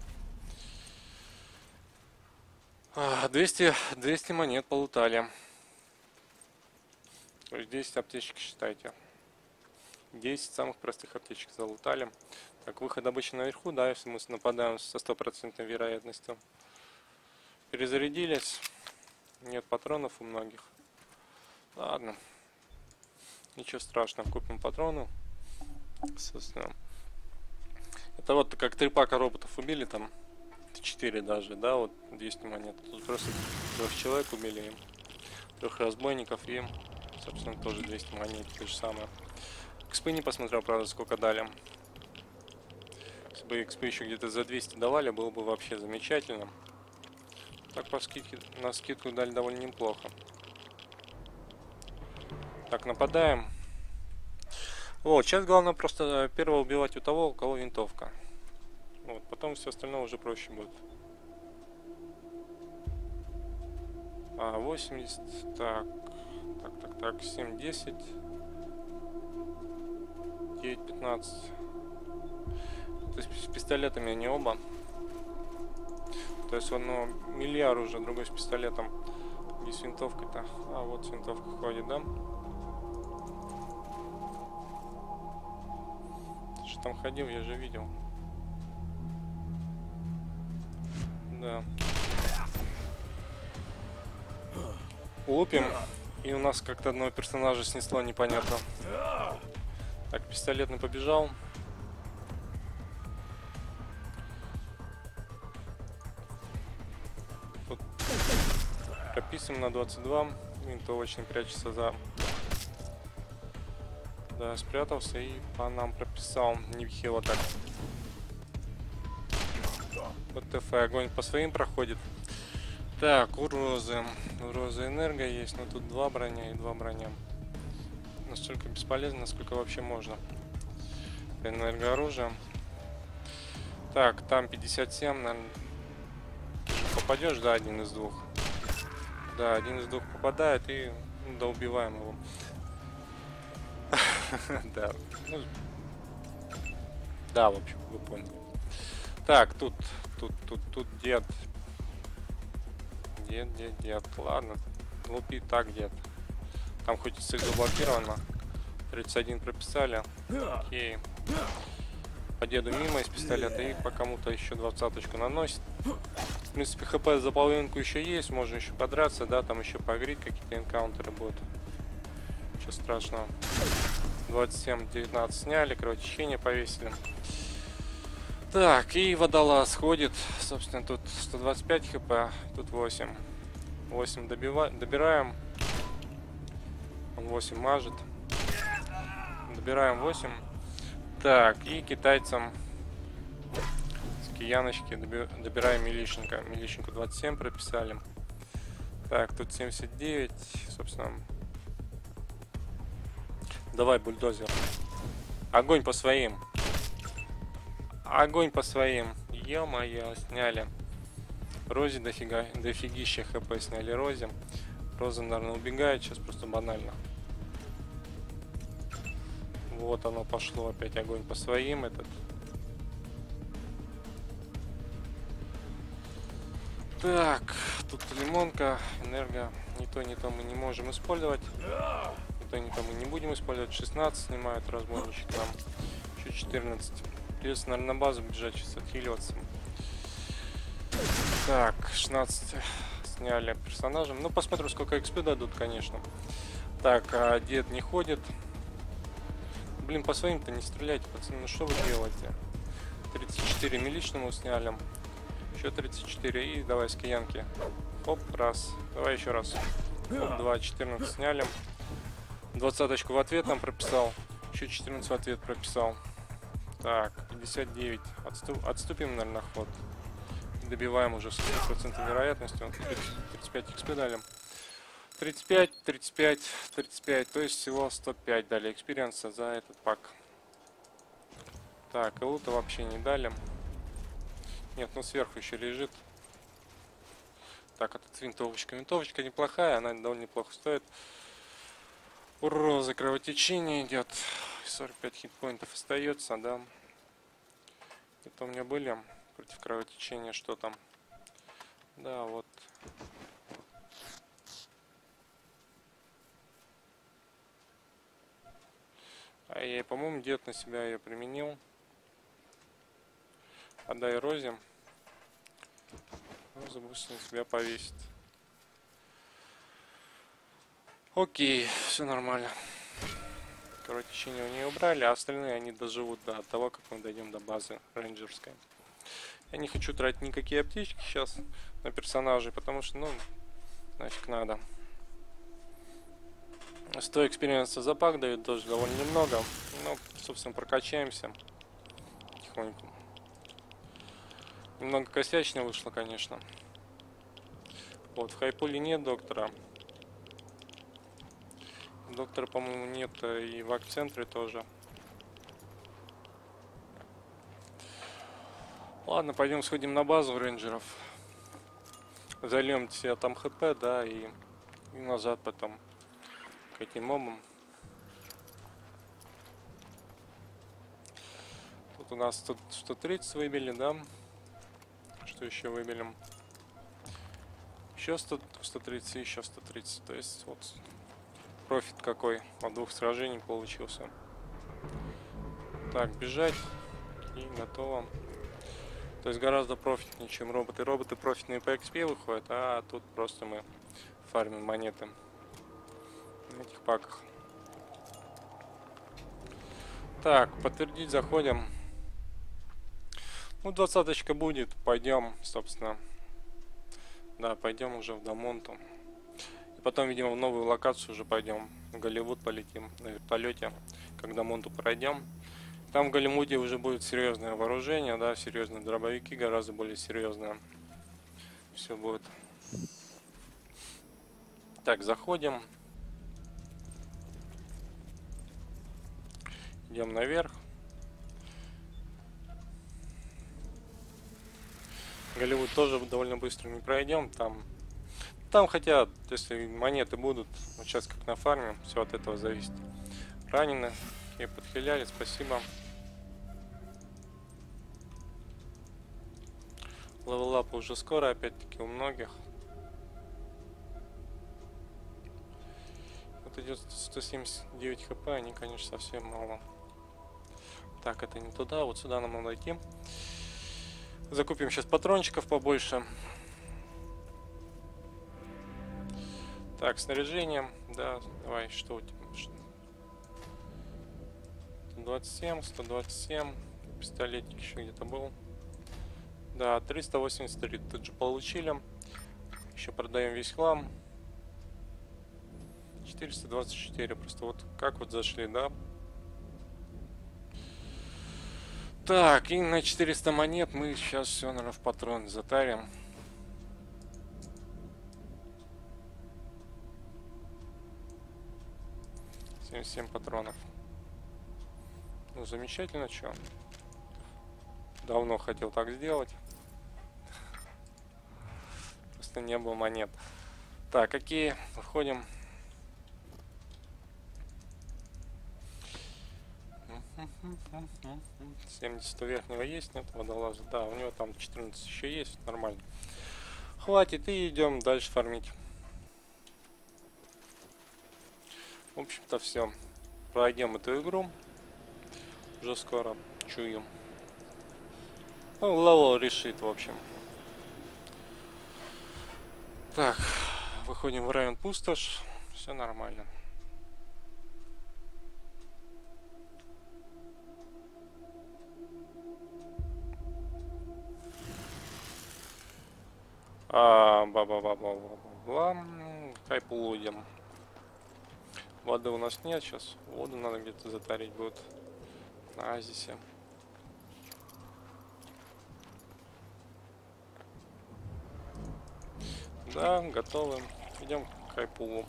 200 монет полутали. То есть 10 аптечек считайте. 10 самых простых аптечек залутали. Так, выход обычно наверху, да, если мы нападаем со 100% вероятностью. Перезарядились. Нет патронов у многих. Ладно. Ничего страшного, купим патроны. Собственно. Это вот как 3 пака роботов убили там. 4 даже, да, вот 200 монет. Тут просто 3 человек убили, 3 разбойников и, собственно, тоже 200 монет, то же самое. Экспы не посмотрел, правда, сколько дали. Если бы экспы еще где-то за 200 давали, было бы вообще замечательно. Так, по скидке, на скидку дали довольно неплохо. Так, нападаем. Вот, сейчас главное просто первого убивать у того, у кого винтовка. Вот, потом все остальное уже проще будет. 80, так, 7, 10, 9, 15. То есть с пистолетами они оба. То есть он, ну, миллиард уже, другой с пистолетом. И с винтовкой-то. А, вот с винтовкой ходит, да? Ты же там ходил, я же видел. Да. Лупим. И у нас как-то одного персонажа снесло непонятно. Так, пистолетный побежал. Тут прописываем на 22. Винтовочный прячется за... Да, спрятался и по нам прописал. Нехило так. Вот ТФ, огонь по своим проходит. Так, у Розы энерго есть, но тут 2 броня и 2 броня. Настолько бесполезно, насколько вообще можно. Энергооружие. Так, там 57, наверное. Попадешь, да, один из двух. Да, один из двух попадает и, ну, да, убиваем его. Да, да, в общем, вы поняли. Так, тут дед. Дед. Ладно, лупи так, дед. Там хоть и цель заблокирована. 31 прописали. Окей. По деду мимо из пистолета и по кому-то еще 20-очку наносит. В принципе, хп за половинку еще есть. Можно еще подраться, да, там еще погреть, какие-то энкаунтеры будут. Ничего страшного. 27-19 сняли, кровотечение повесили. Так, и водолаз ходит. Собственно, тут 125 хп, тут 8. 8 добираем. Он 8 мажет. Добираем 8. Так, и китайцам Кияночки. Добираем милишника. Милишнику 27 прописали. Так, тут 79. Собственно. Давай, бульдозер. Огонь по своим. Огонь по своим. Ё-моё, сняли. Рози дофигища хп сняли Рози. Роза, наверное, убегает. Сейчас просто банально. Вот оно пошло. Опять огонь по своим. Этот. Так, тут лимонка, энерго. Ни то мы не можем использовать. Ни то мы не будем использовать. 16 снимают разбойничек нам. Еще 14. Придется, наверное, на базу бежать, сейчас отхиливаться. Так, 16 сняли персонажем. Ну, посмотрим, сколько XP дадут, конечно. Так, а дед не ходит. Блин, по своим-то не стреляйте, пацаны. Ну, что вы делаете? 34 миличному сняли. Еще 34. И давай с киянки. Оп, раз. Давай еще раз. Оп, 2, 14 сняли. 20-очку в ответ нам прописал. Еще 14 в ответ прописал. Так, 59. Отступим, наверное, на ход. Добиваем уже с 100% вероятностью. 35 XP дали. 35, 35, 35. То есть всего 105 дали экспириенса за этот пак. Так, и лута вообще не дали. Нет, ну сверху еще лежит. Так, этот винтовочка. Винтовочка неплохая, она довольно неплохо стоит. Ура, кровотечение идет. 45 хитпоинтов остается, да. Это у меня были против кровотечения, что там. Да, вот. А я, по-моему, дед на себя ее применил. Отдай Розе. Роза быстро на себя повесит. Окей, все нормально. Кровотечение у нее убрали, а остальные они доживут до того, как мы дойдем до базы рейнджерской. Я не хочу тратить никакие аптечки сейчас на персонажей, потому что, ну, нафиг надо. 100 экспириенса за пак дают тоже довольно немного. Но, собственно, прокачаемся потихоньку. Немного косячно вышло, конечно. Вот, в хайпуле нет доктора. Доктора, по-моему, нет и в акт-центре тоже. Ладно, пойдем сходим на базу рейнджеров. Зальем себе там хп, да, и назад потом к этим мобам. Тут у нас 130 выбили, да? Что еще выберем? Еще 130 и еще 130. То есть вот профит какой от двух сражений получился. Так, бежать. И готово. То есть гораздо профитнее, чем роботы. Роботы профитные по XP выходят, а тут просто мы фармим монеты на этих паках. Так, подтвердить заходим. Ну, 20-очка будет. Пойдем, собственно. Да, пойдем уже в Дамонту. И потом, видимо, в новую локацию уже пойдем. В Голливуд полетим на вертолете. Когда Монту пройдем. Там в Голливуде уже будет серьезное вооружение, да, серьезные дробовики, гораздо более серьезное. Все будет. Так, заходим. Идем наверх. Голливуд тоже довольно быстро не пройдем. Там хотя, если монеты будут, вот сейчас как на фарме, все от этого зависит. Ранены, и подхиляли, спасибо. Левелап уже скоро, опять-таки, у многих. Вот идет 179 хп, они, конечно, совсем мало. Так, это не туда, вот сюда нам надо идти. Закупим сейчас патрончиков побольше. Так, снаряжение. Да, давай, что у тебя? 127, 127. Пистолетик еще где-то был. Да, 383 тут же получили. Еще продаем весь хлам. 424. Просто вот как вот зашли, да? Так, и на 400 монет мы сейчас все, наверное, в патрон затарим. Семь патронов. Ну, замечательно, что. Давно хотел так сделать. Просто не было монет. Так, какие? Выходим. Угу. 70 у верхнего есть, нет, водолаза. Да, у него там 14 еще есть, нормально. Хватит, и идем дальше фармить. В общем-то, все. Пройдем эту игру. Уже скоро, чую. Ну, левел решит, в общем. Так, выходим в район пустошь. Все нормально. Ба-ба-ба-ба-ба-ба. Хайплудим. Воды у нас нет сейчас. Воду надо где-то затарить будет. На Азисе. Да, готовы. Идем к хайпулу.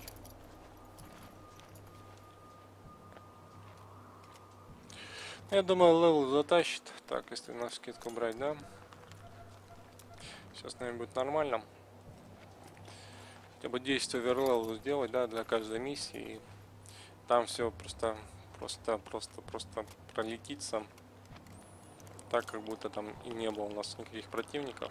Я думаю, левел затащит. Так, если на скидку брать, да. Сейчас, наверное, будет нормально. Хотя бы 10 оверлевел сделать, да, для каждой миссии. И там все просто пролетится. Так, как будто там и не было у нас никаких противников.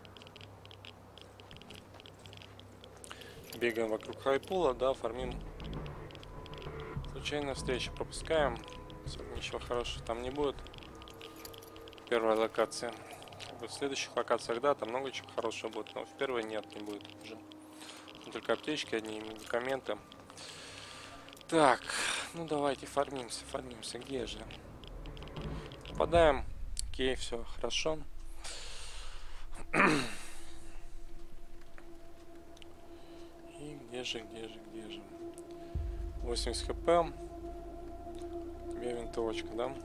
Бегаем вокруг хайпула, да, фармим. Случайная встреча пропускаем. Ничего хорошего там не будет. Первая локация. В следующих локациях, да, там много чего хорошего будет, но в первой нет, не будет уже. Только аптечки одни, медикаменты. Так, ну давайте фармимся. Где же? Попадаем. Окей, все хорошо. И где же? 80 хп. У тебя винтовочка, да?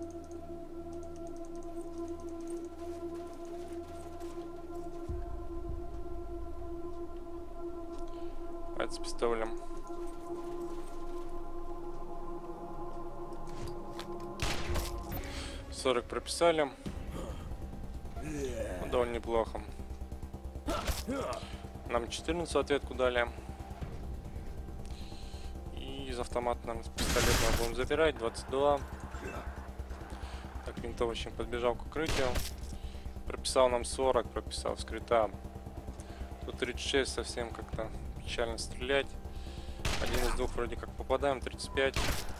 Давайте с пистолем. $40 прописали. Ну, довольно неплохо. Нам 14 ответку дали. И из автомата нам с пистолета будем забирать. 22. Так, винтовочник подбежал к укрытию. Прописал нам 40, прописал скрита. Тут 36 совсем как-то печально стрелять. Один из двух вроде как попадаем, 35.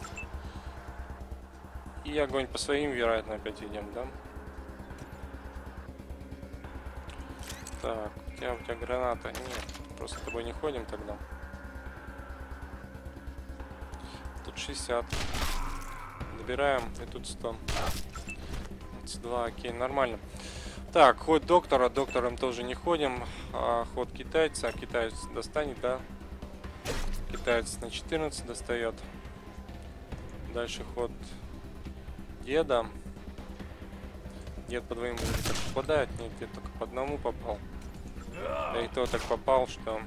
И огонь по своим, вероятно, опять идем, да? Так, у тебя граната? Нет, просто с тобой не ходим тогда. Тут 60. Добираем, и тут 100. 22, окей, нормально. Так, ход доктора, доктором тоже не ходим. Ход китайца, китаец достанет, да? Китаец на 14 достает. Дальше ход деда. Дед по двоим так попадает, нет, дед только по одному попал. Да и то так попал, что...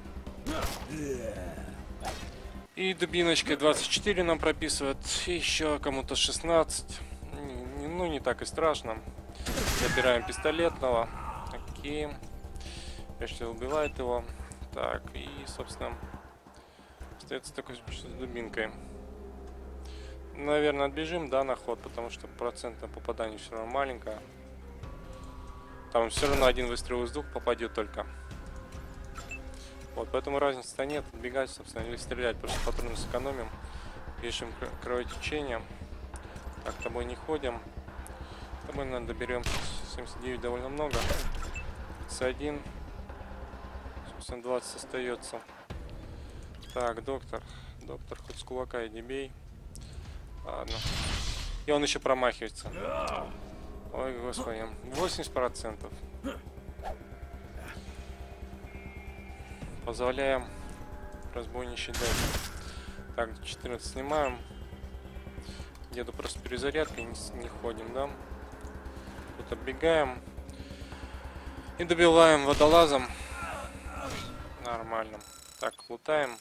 И дубиночкой 24 нам прописывают. И еще кому-то 16. Ну, не так и страшно. Забираем пистолетного. Окей. Эшли убивает его. Так, и, собственно, остается такой с дубинкой. Наверное, отбежим, да, на ход, потому что процент на попадание все равно маленькое. Там все равно один выстрел из двух попадет только. Вот, поэтому разницы-то нет. Отбегать, собственно, или стрелять. Просто патроны сэкономим. Пишем кровотечение. Так, с тобой не ходим. С тобой, наверное, доберем 79 довольно много. 31. Собственно, 20 остается. Так, доктор. Доктор, хоть с кулака иди бей. Ладно. И он еще промахивается. Ой, господи. 80%. Позволяем разбойничать дальше. Так, 14 снимаем. Где-то просто перезарядкой не ходим, да? вот оббегаем. И добиваем водолазом. Нормально. Так, лутаем.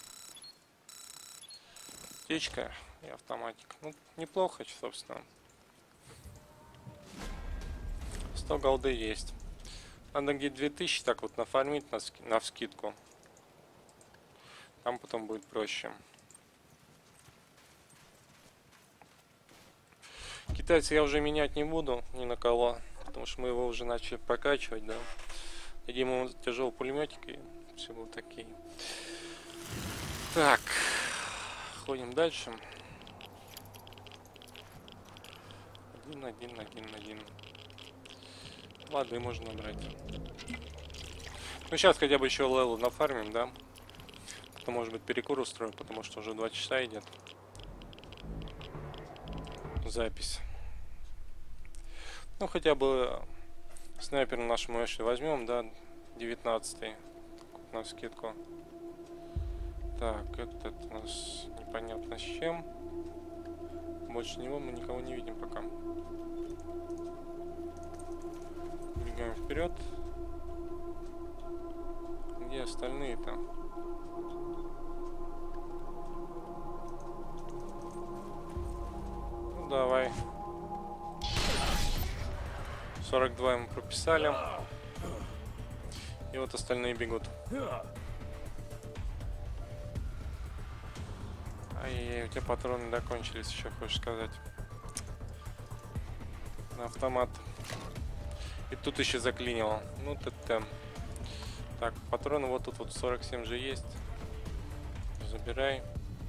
Птичка и автоматик. Ну, неплохо, собственно. 100 голды есть. Надо где 2000 так вот нафармить на вскидку. Там потом будет проще. Китайца я уже менять не буду ни на кого, потому что мы его уже начали прокачивать, да. Дадим ему тяжелый пулеметик и все будут такие. Так, ходим дальше. Один. Воды можно набрать. Ну сейчас хотя бы еще левел нафармим, да. Потом может быть перекур устрою, потому что уже 2 часа идет. Запись. Ну хотя бы снайпер нашему Эшли возьмем, да, 19-й на скидку. Так, этот у нас непонятно с чем. Больше него мы никого не видим пока. Бегаем вперед. Где остальные-то? Ну давай. 42 ему прописали. И вот остальные бегут. Ай-яй-яй, у тебя патроны закончились, еще хочешь сказать. На автомат. И тут еще заклинило. Ну ТТ. Так, патроны вот тут вот 47 же есть. Забирай.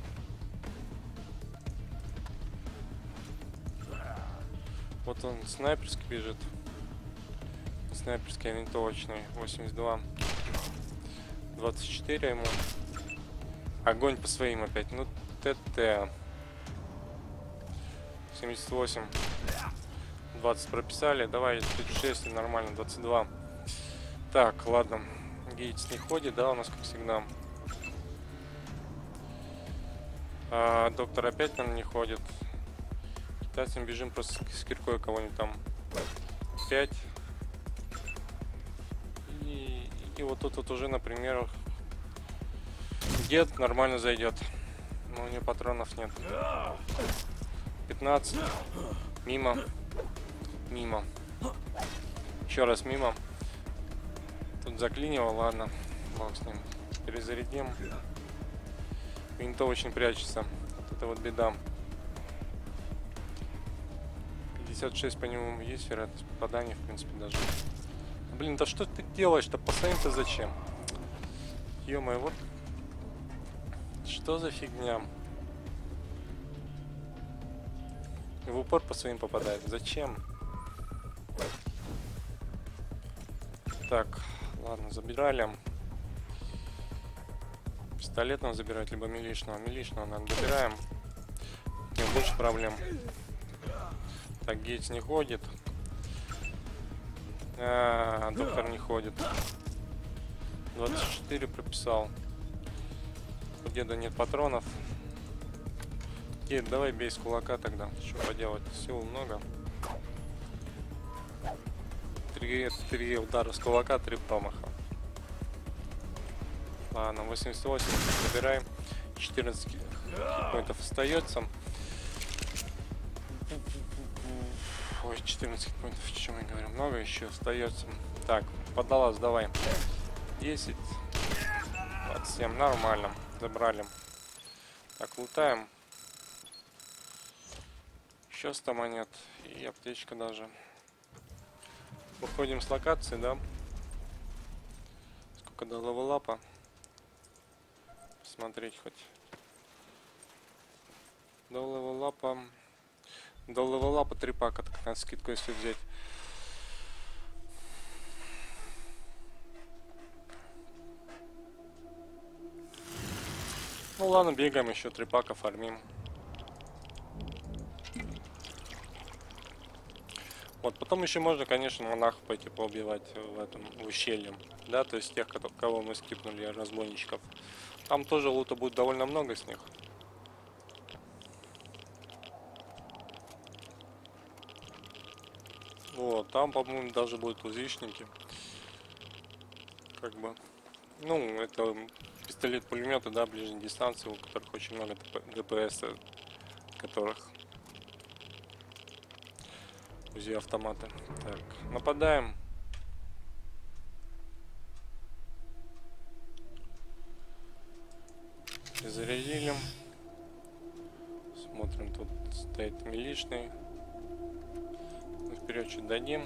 Вот он снайперский бежит. Снайперский, винтовочный. 82. 24 ему. Огонь по своим опять. Ну, ТТ. 78. 20 прописали. Давай, 36 и нормально. 22. Так, ладно. Гейтс не ходит, да, у нас как всегда. Доктор опять, наверное, не ходит. Китайцам бежим просто с киркой кого-нибудь там. 5. И вот тут вот уже, например, дед нормально зайдет. Но у него патронов нет. 15. Мимо. Мимо. Еще раз мимо. Тут заклинило, ладно. Бог с ним. Перезарядим. Винтовочный прячется. Вот это вот беда. 56 по нему есть вероятность попадания, в принципе, даже. Блин, да что ты делаешь-то? По своим-то зачем? Ё-моё, вот. Что за фигня? И в упор по своим попадает. Зачем? Так, ладно, забирали. Пистолетного забирать, либо милишного. Милишного, наверное, добираем. Тем больше проблем. Так, Гейтс не ходит. Доктор не ходит. 24 прописал. У деда нет патронов. Дед, давай бей с кулака тогда. Что поделать? Сил много. 3 удара с кулака, 3 промаха. Ладно, 88 забираем. 14 поинтов остается. Ой, 14 поинтов, о чем я говорю. Много еще остается. Так, поддалась, давай. 10. 27, нормально. Забрали. Так, лутаем. Еще 100 монет. И аптечка даже. Выходим с локации, да? Сколько до левелапа? Смотреть хоть. До левелапа. До левелапа 3 пака, так на скидку, если взять. Ну ладно, бегаем еще 3 пака, фармим. Вот, потом еще можно, конечно, монахов пойти поубивать в этом в ущелье. Да, то есть тех, кого мы скипнули, разбойничков. Там тоже лута будет довольно много с них. Вот. Там, по-моему, даже будут УЗИшники. Как бы. Ну, это пистолет-пулеметы, да, ближней дистанции, у которых очень много ДПС, которых УЗИ автоматы. Так, нападаем. Зарядили. Смотрим, тут стоит милишный. Вперед чуть дадим.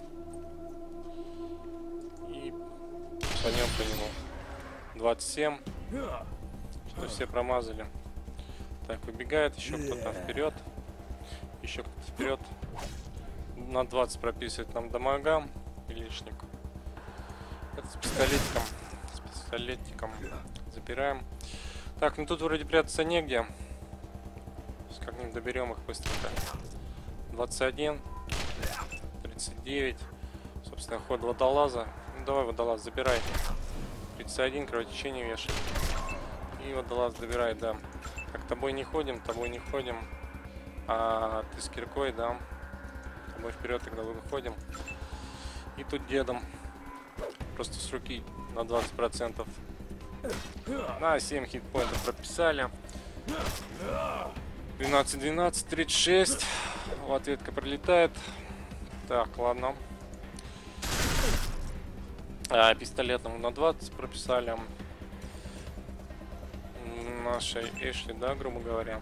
И пойдем по нему. 27. Что все промазали. Так, выбегает еще кто-то вперед. Еще кто-то вперед. На 20 прописывает нам дамага. Милишник. Это с пистолетиком. С пистолетиком. Забираем. Так, ну тут вроде прятаться негде. Как-нибудь доберем их быстренько. 21. 39. Собственно, ход водолаза. Ну, давай, водолаз, забирай. 31, кровотечение вешает. И водолаз добирает, да. Так, тобой не ходим, тобой не ходим. А ты с киркой, да. Тобой вперед тогда выходим. И тут дедом. Просто с руки на 20%. На 7 хитпоинтов прописали. 12-12, 36. Ответка пролетает. Так, ладно. Пистолетом на 20 прописали. Нашей Эшли, да, грубо говоря.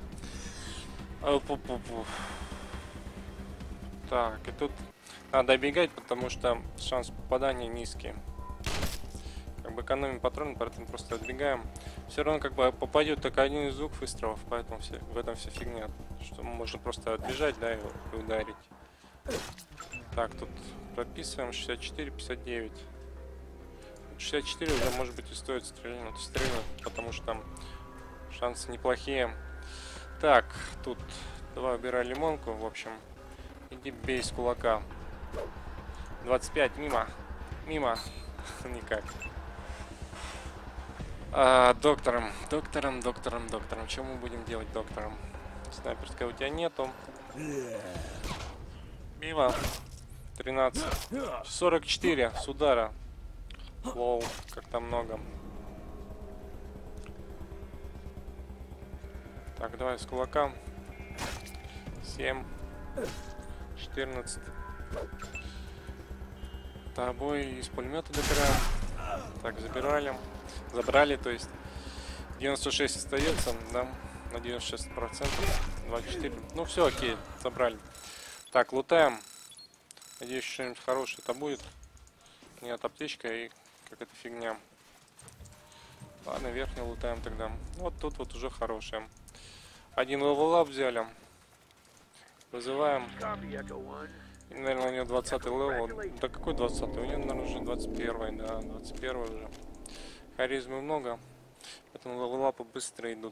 Так, и тут надо бегать, потому что шанс попадания низкий. Как бы экономим патроны, поэтому просто отбегаем. Все равно как бы попадет только один из двух выстрелов, поэтому в этом вся фигня. Что можно просто отбежать, да, и ударить. Так, тут прописываем 64, 59. 64 уже может быть и стоит стрельнуть, потому что там шансы неплохие. Так, тут давай убирай лимонку, в общем. Иди бей с кулака. 25, мимо. Мимо. Никак. Доктором. Что мы будем делать доктором? Снайперская у тебя нету. Мимо. 13. 44 с удара. Воу, как-то много. Так, давай с кулака. 7. 14. Тобой из пулемета добираем. Так, забрали, то есть 96 остается, да, на 96%, 24. Ну все, окей, забрали. Так, лутаем. Надеюсь, что-нибудь хорошее это будет. Нет, аптечка и какая-то фигня. Ладно, верхнюю лутаем тогда. Вот тут вот уже хорошая. Один левел-ап взяли. Вызываем. И, наверное, у нее 20-й левел. Да какой 20-й? У нее, наверное, уже 21-й, да, 21-й уже. Харизмы много, поэтому левелапы быстро идут.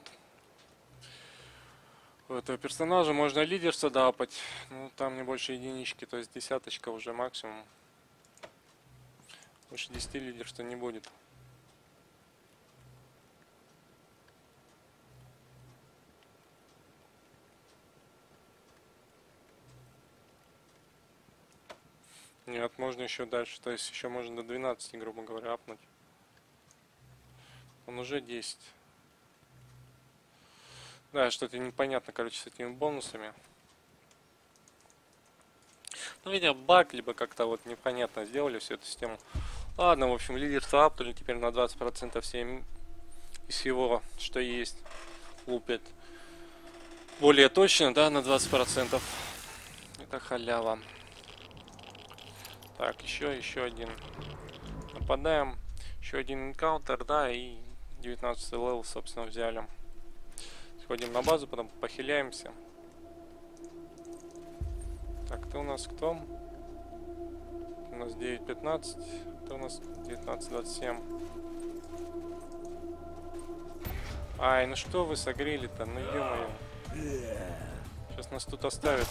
У этого персонажа можно лидерство дапать. Ну, там не больше единички, то есть десяточка уже максимум. Больше 10 лидерства не будет. Нет, можно еще дальше, то есть еще можно до 12, грубо говоря, апнуть. Он уже 10. Да, что-то непонятно, короче, с этими бонусами. Ну, видимо, баг, либо как-то вот непонятно сделали всю эту систему. Ладно, в общем, лидерство апнули теперь на 20% всем из всего, что есть, лупит. Более точно, да, на 20%. Это халява. Так, еще один. Нападаем. Еще один энкаунтер, да, и 19 левел, собственно, взяли. Сходим на базу, потом похиляемся. Так, ты у нас кто? У нас 9.15. Ты у нас 19.27. Ай, ну что вы согрели-то? Ну ё-моё. Сейчас нас тут оставят.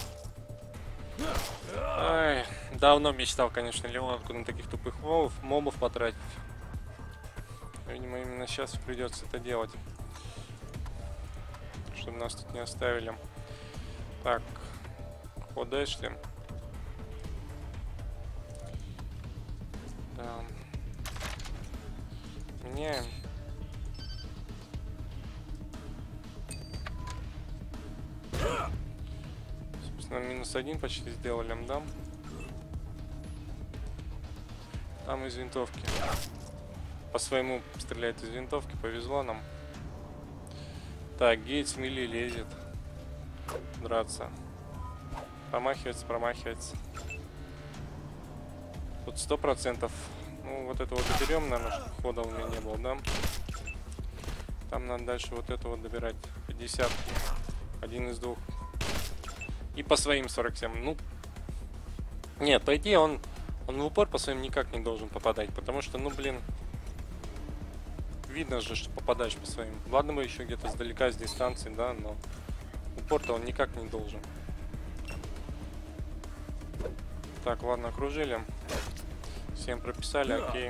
Ай, давно мечтал, конечно, лимонку на таких тупых мобов потратить. Видимо, именно сейчас придется это делать. Чтобы нас тут не оставили. Так, ход Эшли. Да. Меняем. Собственно, -1 почти сделали, да? Там из винтовки. По своему стреляет из винтовки, повезло нам. Так, Гейтс мили лезет. Драться. Промахивается, промахивается. Тут 100%. Ну, вот это вот уберем, наверное, чтобы хода у меня не было, да? Там надо дальше вот это вот добирать. 50. Один из двух. И по своим 47. Ну, нет, по идее он в упор по своим никак не должен попадать. Потому что, ну, блин, видно же, что попадаешь по своим. Ладно бы еще где-то сдалека, с дистанции, да, но упор-то он никак не должен. Так, ладно, окружили. Всем прописали, окей.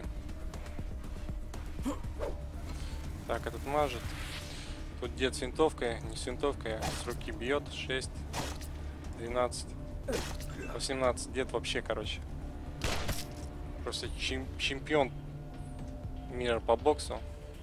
Так, этот мажет. Тут дед с винтовкой, не с винтовкой, а с руки бьет. 6, 12, 18. Дед вообще, короче. Просто чемпион мира по боксу.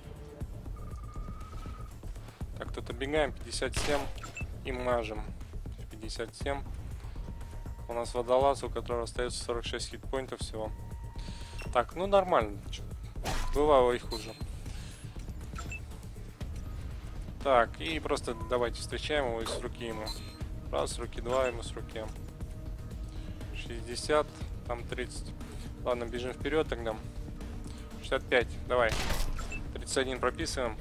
Так, тут оббегаем. 57 и мажем. 57. У нас водолаз, у которого остается 46 хитпоинтов всего. Так, ну нормально. Бывало и хуже. Так, и просто давайте встречаем его и с руки ему. Раз, с руки, два, ему с руки. 60, там 30. Ладно, бежим вперед тогда. 65, давай. 31 прописываем.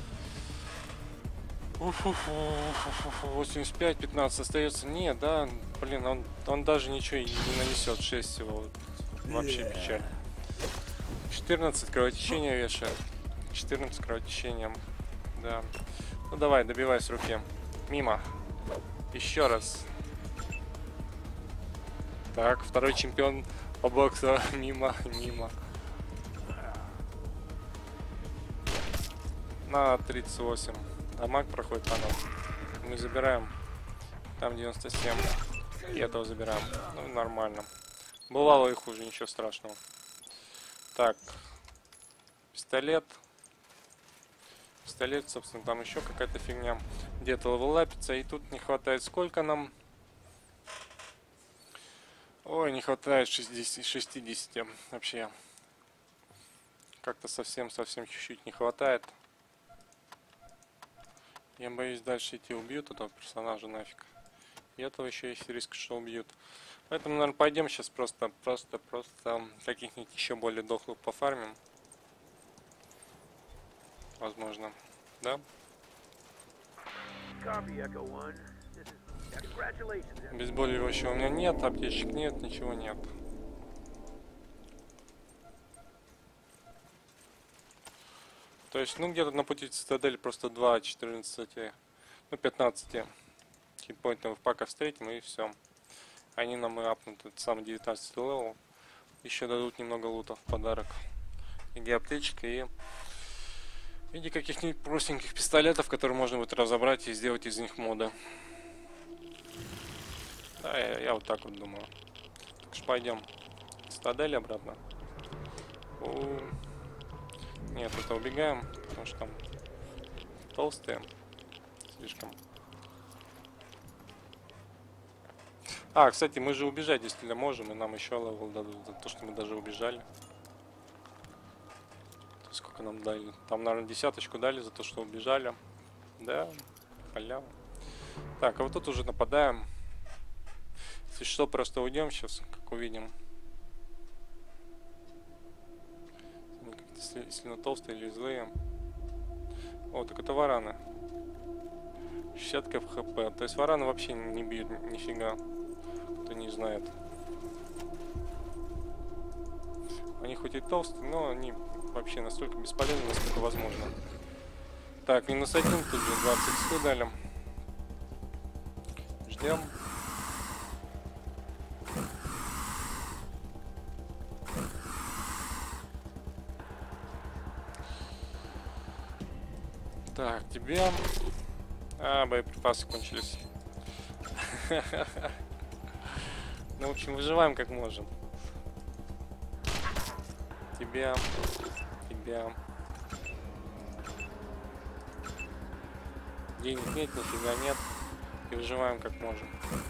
85, 15 остается. Нет, да, блин, он даже ничего и не нанесет. 6 всего. Вообще печаль. 14 кровотечения вешает. 14 кровотечением. Да. Ну давай, добивай с руки. Мимо. Еще раз. Так, второй чемпион по боксу. Мимо, мимо. На 38. Дамаг проходит по нам. Мы забираем. Там 97. И этого забираем. Ну, нормально. Бывало и хуже, ничего страшного. Так. Пистолет. Пистолет, собственно, там еще какая-то фигня. Где-то левелапится. И тут не хватает сколько нам? Ой, не хватает 60 вообще. Как-то совсем чуть-чуть не хватает. Я боюсь дальше идти, убьют этого персонажа нафиг. И этого еще есть риск, что убьют. Поэтому, наверное, пойдем сейчас просто каких-нибудь еще более дохлых пофармим. Возможно. Да? Обезболивающего у меня нет, аптечек нет, ничего нет. То есть, ну, где-то на пути цитадель просто 2, 14, ну, 15 хитпоинтов пака встретим, и все. Они нам и апнут, это самый 19 левел. Еще дадут немного лута в подарок. В виде аптечек и в виде каких-нибудь простеньких пистолетов, которые можно будет разобрать и сделать из них моды. Да, я вот так вот думаю. Так что пойдем. Цитадель обратно. Нет, это убегаем, потому что там толстые слишком. А, кстати, мы же убежать, если можем, и нам еще левел дадут за то, что мы даже убежали. Сколько нам дали? Там, наверное, 10-очку дали за то, что убежали. Да, халява. Так, а вот тут уже нападаем. Если что, просто уйдем сейчас, как увидим. Сильно толстые или злые. О, так это вараны. 60 хп. То есть вараны вообще не бьют нифига. Кто не знает. Они хоть и толстые, но они вообще настолько бесполезны, насколько возможно. Так, -1, тут же 20 100 дали. Ждем. Так, тебе... А, боеприпасы кончились. Ну, в общем, выживаем как можем. Тебя. Тебя. Денег нет, нифига нет. И выживаем как можем.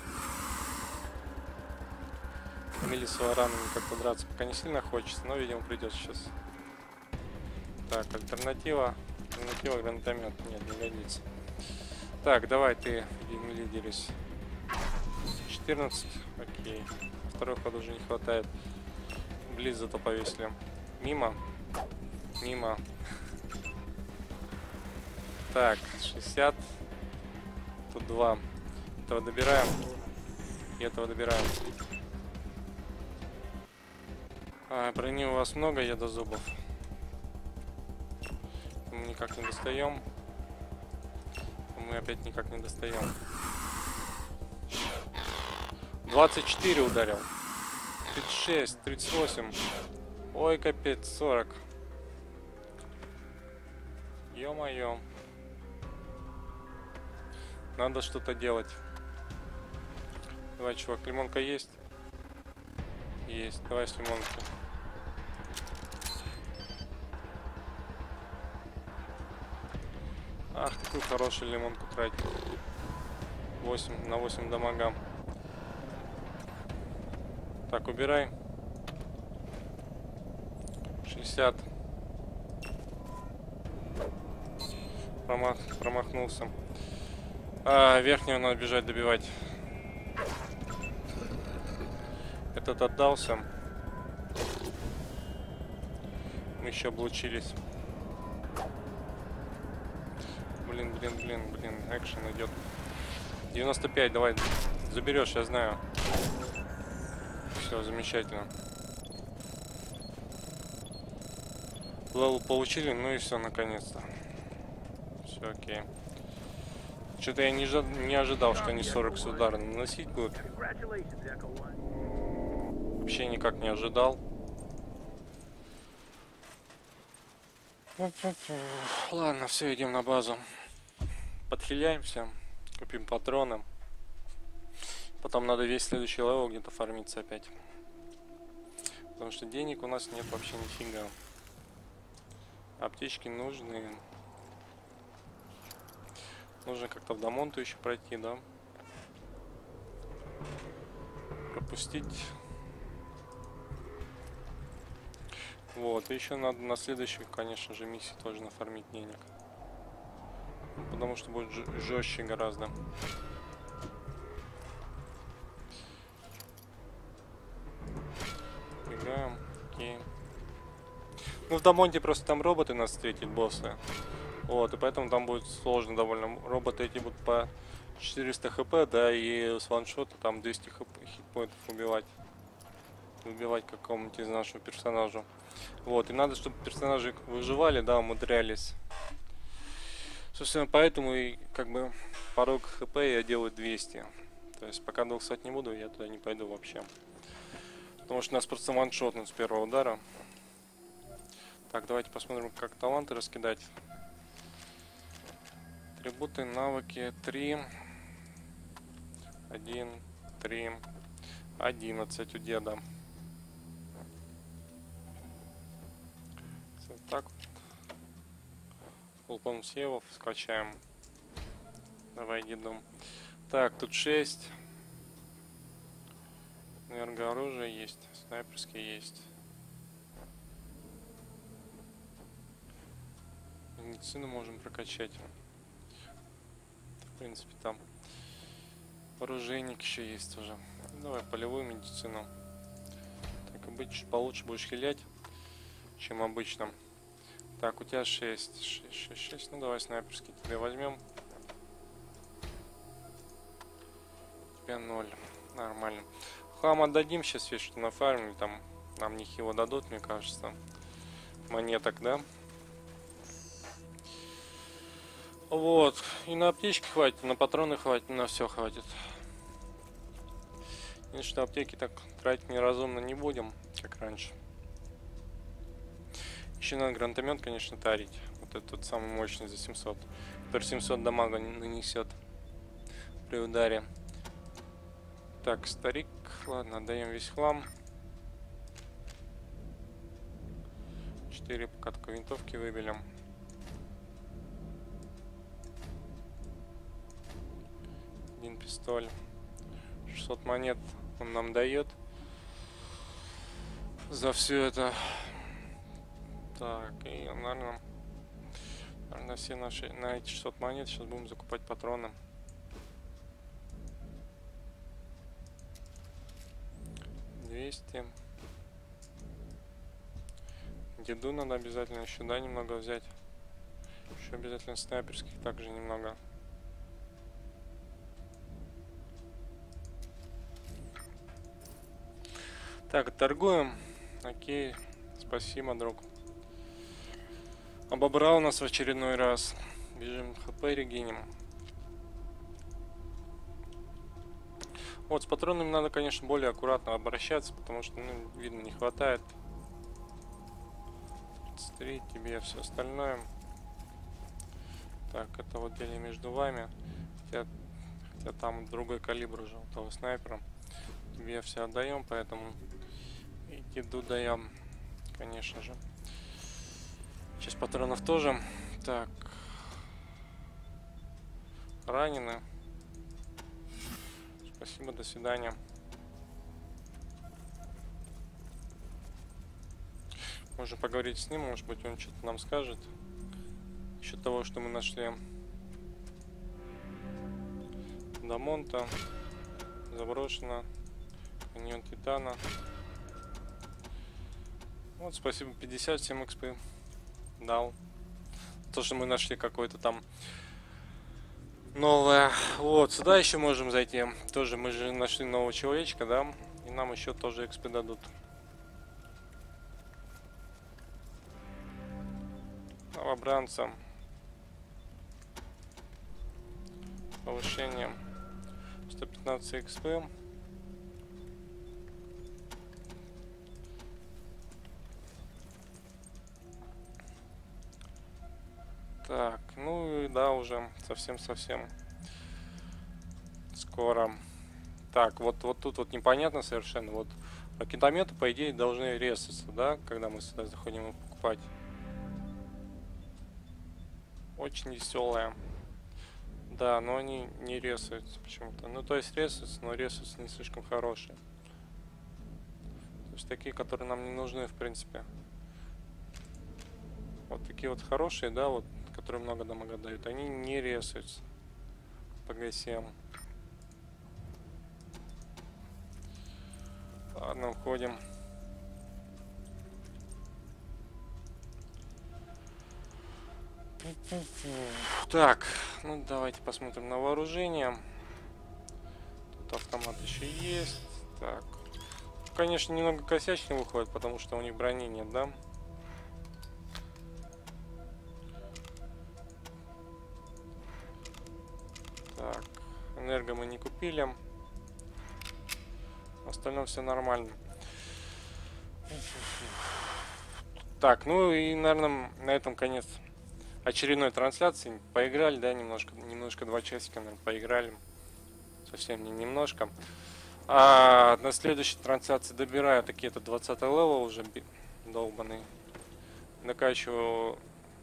Мили с варанами как-то драться пока не сильно хочется, но, видимо, придется сейчас. Так, альтернатива. Альтернатива гранатомет. Нет, не годится. Так, давай ты, Мили, дерись. 14. Окей. Второй ход уже не хватает. Близ зато повесили. Мимо. Мимо. Так, 60. Тут 2. Этого добираем. И этого добираем. Брони у вас много, я до зубов. Мы никак не достаем. Мы опять никак не достаем. 24 ударил. 36, 38. Ой, капец, 40. Ё-моё. Надо что-то делать. Давай, чувак, лимонка есть? Есть. Давай с лимонкой. Ах, такую хорошую лимонку тратить. 8 на 8 дамага. Так, убирай. 60. Промахнулся. Верхнего надо бежать добивать. Этот отдался. Мы еще облучились. Блин, экшен идет. 95, давай. Заберешь, я знаю. Все, замечательно. Левел получили, ну и все, наконец-то. Все, окей. Что-то я не ожидал, что они 40 с удара наносить будут. Вообще никак не ожидал. Ладно, все, идем на базу. Подхиляемся, купим патроны. Потом надо весь следующий левел где-то фармиться опять. Потому что денег у нас нет вообще нифига. Аптечки нужны. Нужно как-то в Дамонту еще пройти, да? Пропустить. Вот, и еще надо на следующих, конечно же, миссии тоже нафармить денег. Потому что будет жестче гораздо. Бегаем, окей. Ну, в Дамонте просто там роботы нас встретят, боссы. Вот, и поэтому там будет сложно довольно. Роботы эти будут по 400 хп, да, и с ваншота там 200 хитпоинтов убивать. Убивать какому-нибудь из нашего персонажа. Вот, и надо, чтобы персонажи выживали, да, умудрялись. Собственно, поэтому и как бы порог хп я делаю 200. То есть пока 200 не буду, я туда не пойду вообще. Потому что нас просто ваншотнут с первого удара. Так, давайте посмотрим, как таланты раскидать. Атрибуты, навыки 3. 1, 3, 11 у деда. Вот так вот. Фулпом севов скачаем. Давай, дедом. Так, тут 6. Энергооружие есть. Снайперские есть. Медицину можем прокачать. В принципе, там оружейник еще есть уже. Давай полевую медицину. Так, обычно получше будешь хилять, чем обычно. Так, у тебя 6. 6. Ну давай снайперский тебе возьмем. У тебя 0. Нормально. Хлам отдадим сейчас весь, что нафармили. Там нам них его дадут, мне кажется. Монеток, да? Вот. И на аптечки хватит, на патроны хватит, на все хватит. Конечно, аптеки так тратить неразумно не будем, как раньше. Еще надо гранатомет, конечно, тарить. Вот этот самый мощный за 700. Который 700 дамага нанесет при ударе. Так, старик. Ладно, отдаем весь хлам. 4 пока только винтовки выбили. Один пистоль. 600 монет он нам дает за все это. Так, и, наверное, все наши, на эти 600 монет сейчас будем закупать патроны. Деду надо обязательно еще, да, немного взять. Еще обязательно снайперских также немного. Так, торгуем. Окей, спасибо, друг. Обобрал нас в очередной раз. Бежим, хп регеним. Вот, с патронами надо, конечно, более аккуратно обращаться, потому что, ну, видно, не хватает. 33, тебе все остальное. Так, это вот деление между вами. Хотя там другой калибр уже у того снайпера. Тебе все отдаем, поэтому и деду даем, конечно же. Сейчас патронов тоже. Так. Ранены. Спасибо, до свидания. Можно поговорить с ним, может быть, он что-то нам скажет. Еще того, что мы нашли. Дамонта. Заброшено. Каньон Титана. Вот, спасибо, 57 XP дал. То, что мы нашли какое-то там новое. Вот, сюда еще можем зайти. Тоже мы же нашли нового человечка, да? И нам еще тоже XP дадут. Новобранца. Повышение. 115 XP. Так, ну и да, уже совсем-совсем скоро. Так, вот тут вот непонятно совершенно. Вот ракетометы, по идее, должны резаться, да, когда мы сюда заходим их покупать. Очень веселая. Да, но они не резаются почему-то. Ну, то есть резаются, но резаются не слишком хорошие. То есть такие, которые нам не нужны, в принципе. Вот такие вот хорошие, да, вот, которые много дамага дают, они не резаются по ГСМ. Ладно, уходим. Так, ну давайте посмотрим на вооружение. Тут автомат еще есть. Так, конечно, немного косячно выходит, потому что у них брони нет, да? Так, энерго мы не купили. В остальном все нормально. Так, ну и, наверное, на этом конец очередной трансляции. Поиграли, да, немножко 2 часика, наверное, поиграли. Совсем не немножко. А на следующей трансляции добираю такие-то 20 левел уже долбаный. Докачиваю.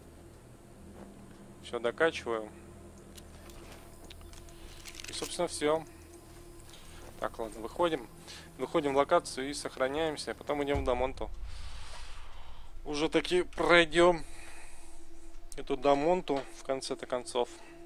Все докачиваю. И, собственно, все. Так, ладно, выходим. Выходим в локацию и сохраняемся. Потом идем в Дамонту. Уже таки пройдем эту Дамонту в конце-то концов.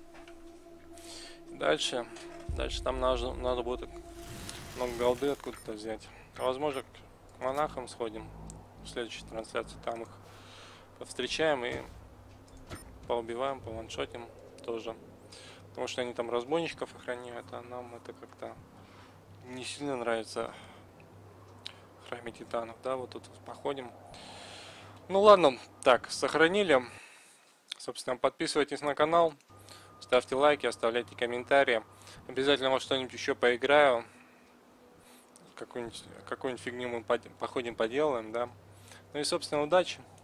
Дальше там надо будет много голды откуда-то взять. Возможно, к монахам сходим в следующей трансляции. Там их повстречаем и поубиваем, пованшотим тоже. Потому что они там разбойничков охраняют, а нам это как-то не сильно нравится в храме титанов. Да, вот тут походим. Ну ладно, так, сохранили. Собственно, подписывайтесь на канал, ставьте лайки, оставляйте комментарии. Обязательно во что-нибудь еще поиграю. Какую-нибудь фигню мы походим, поделаем, да. Ну и, собственно, удачи.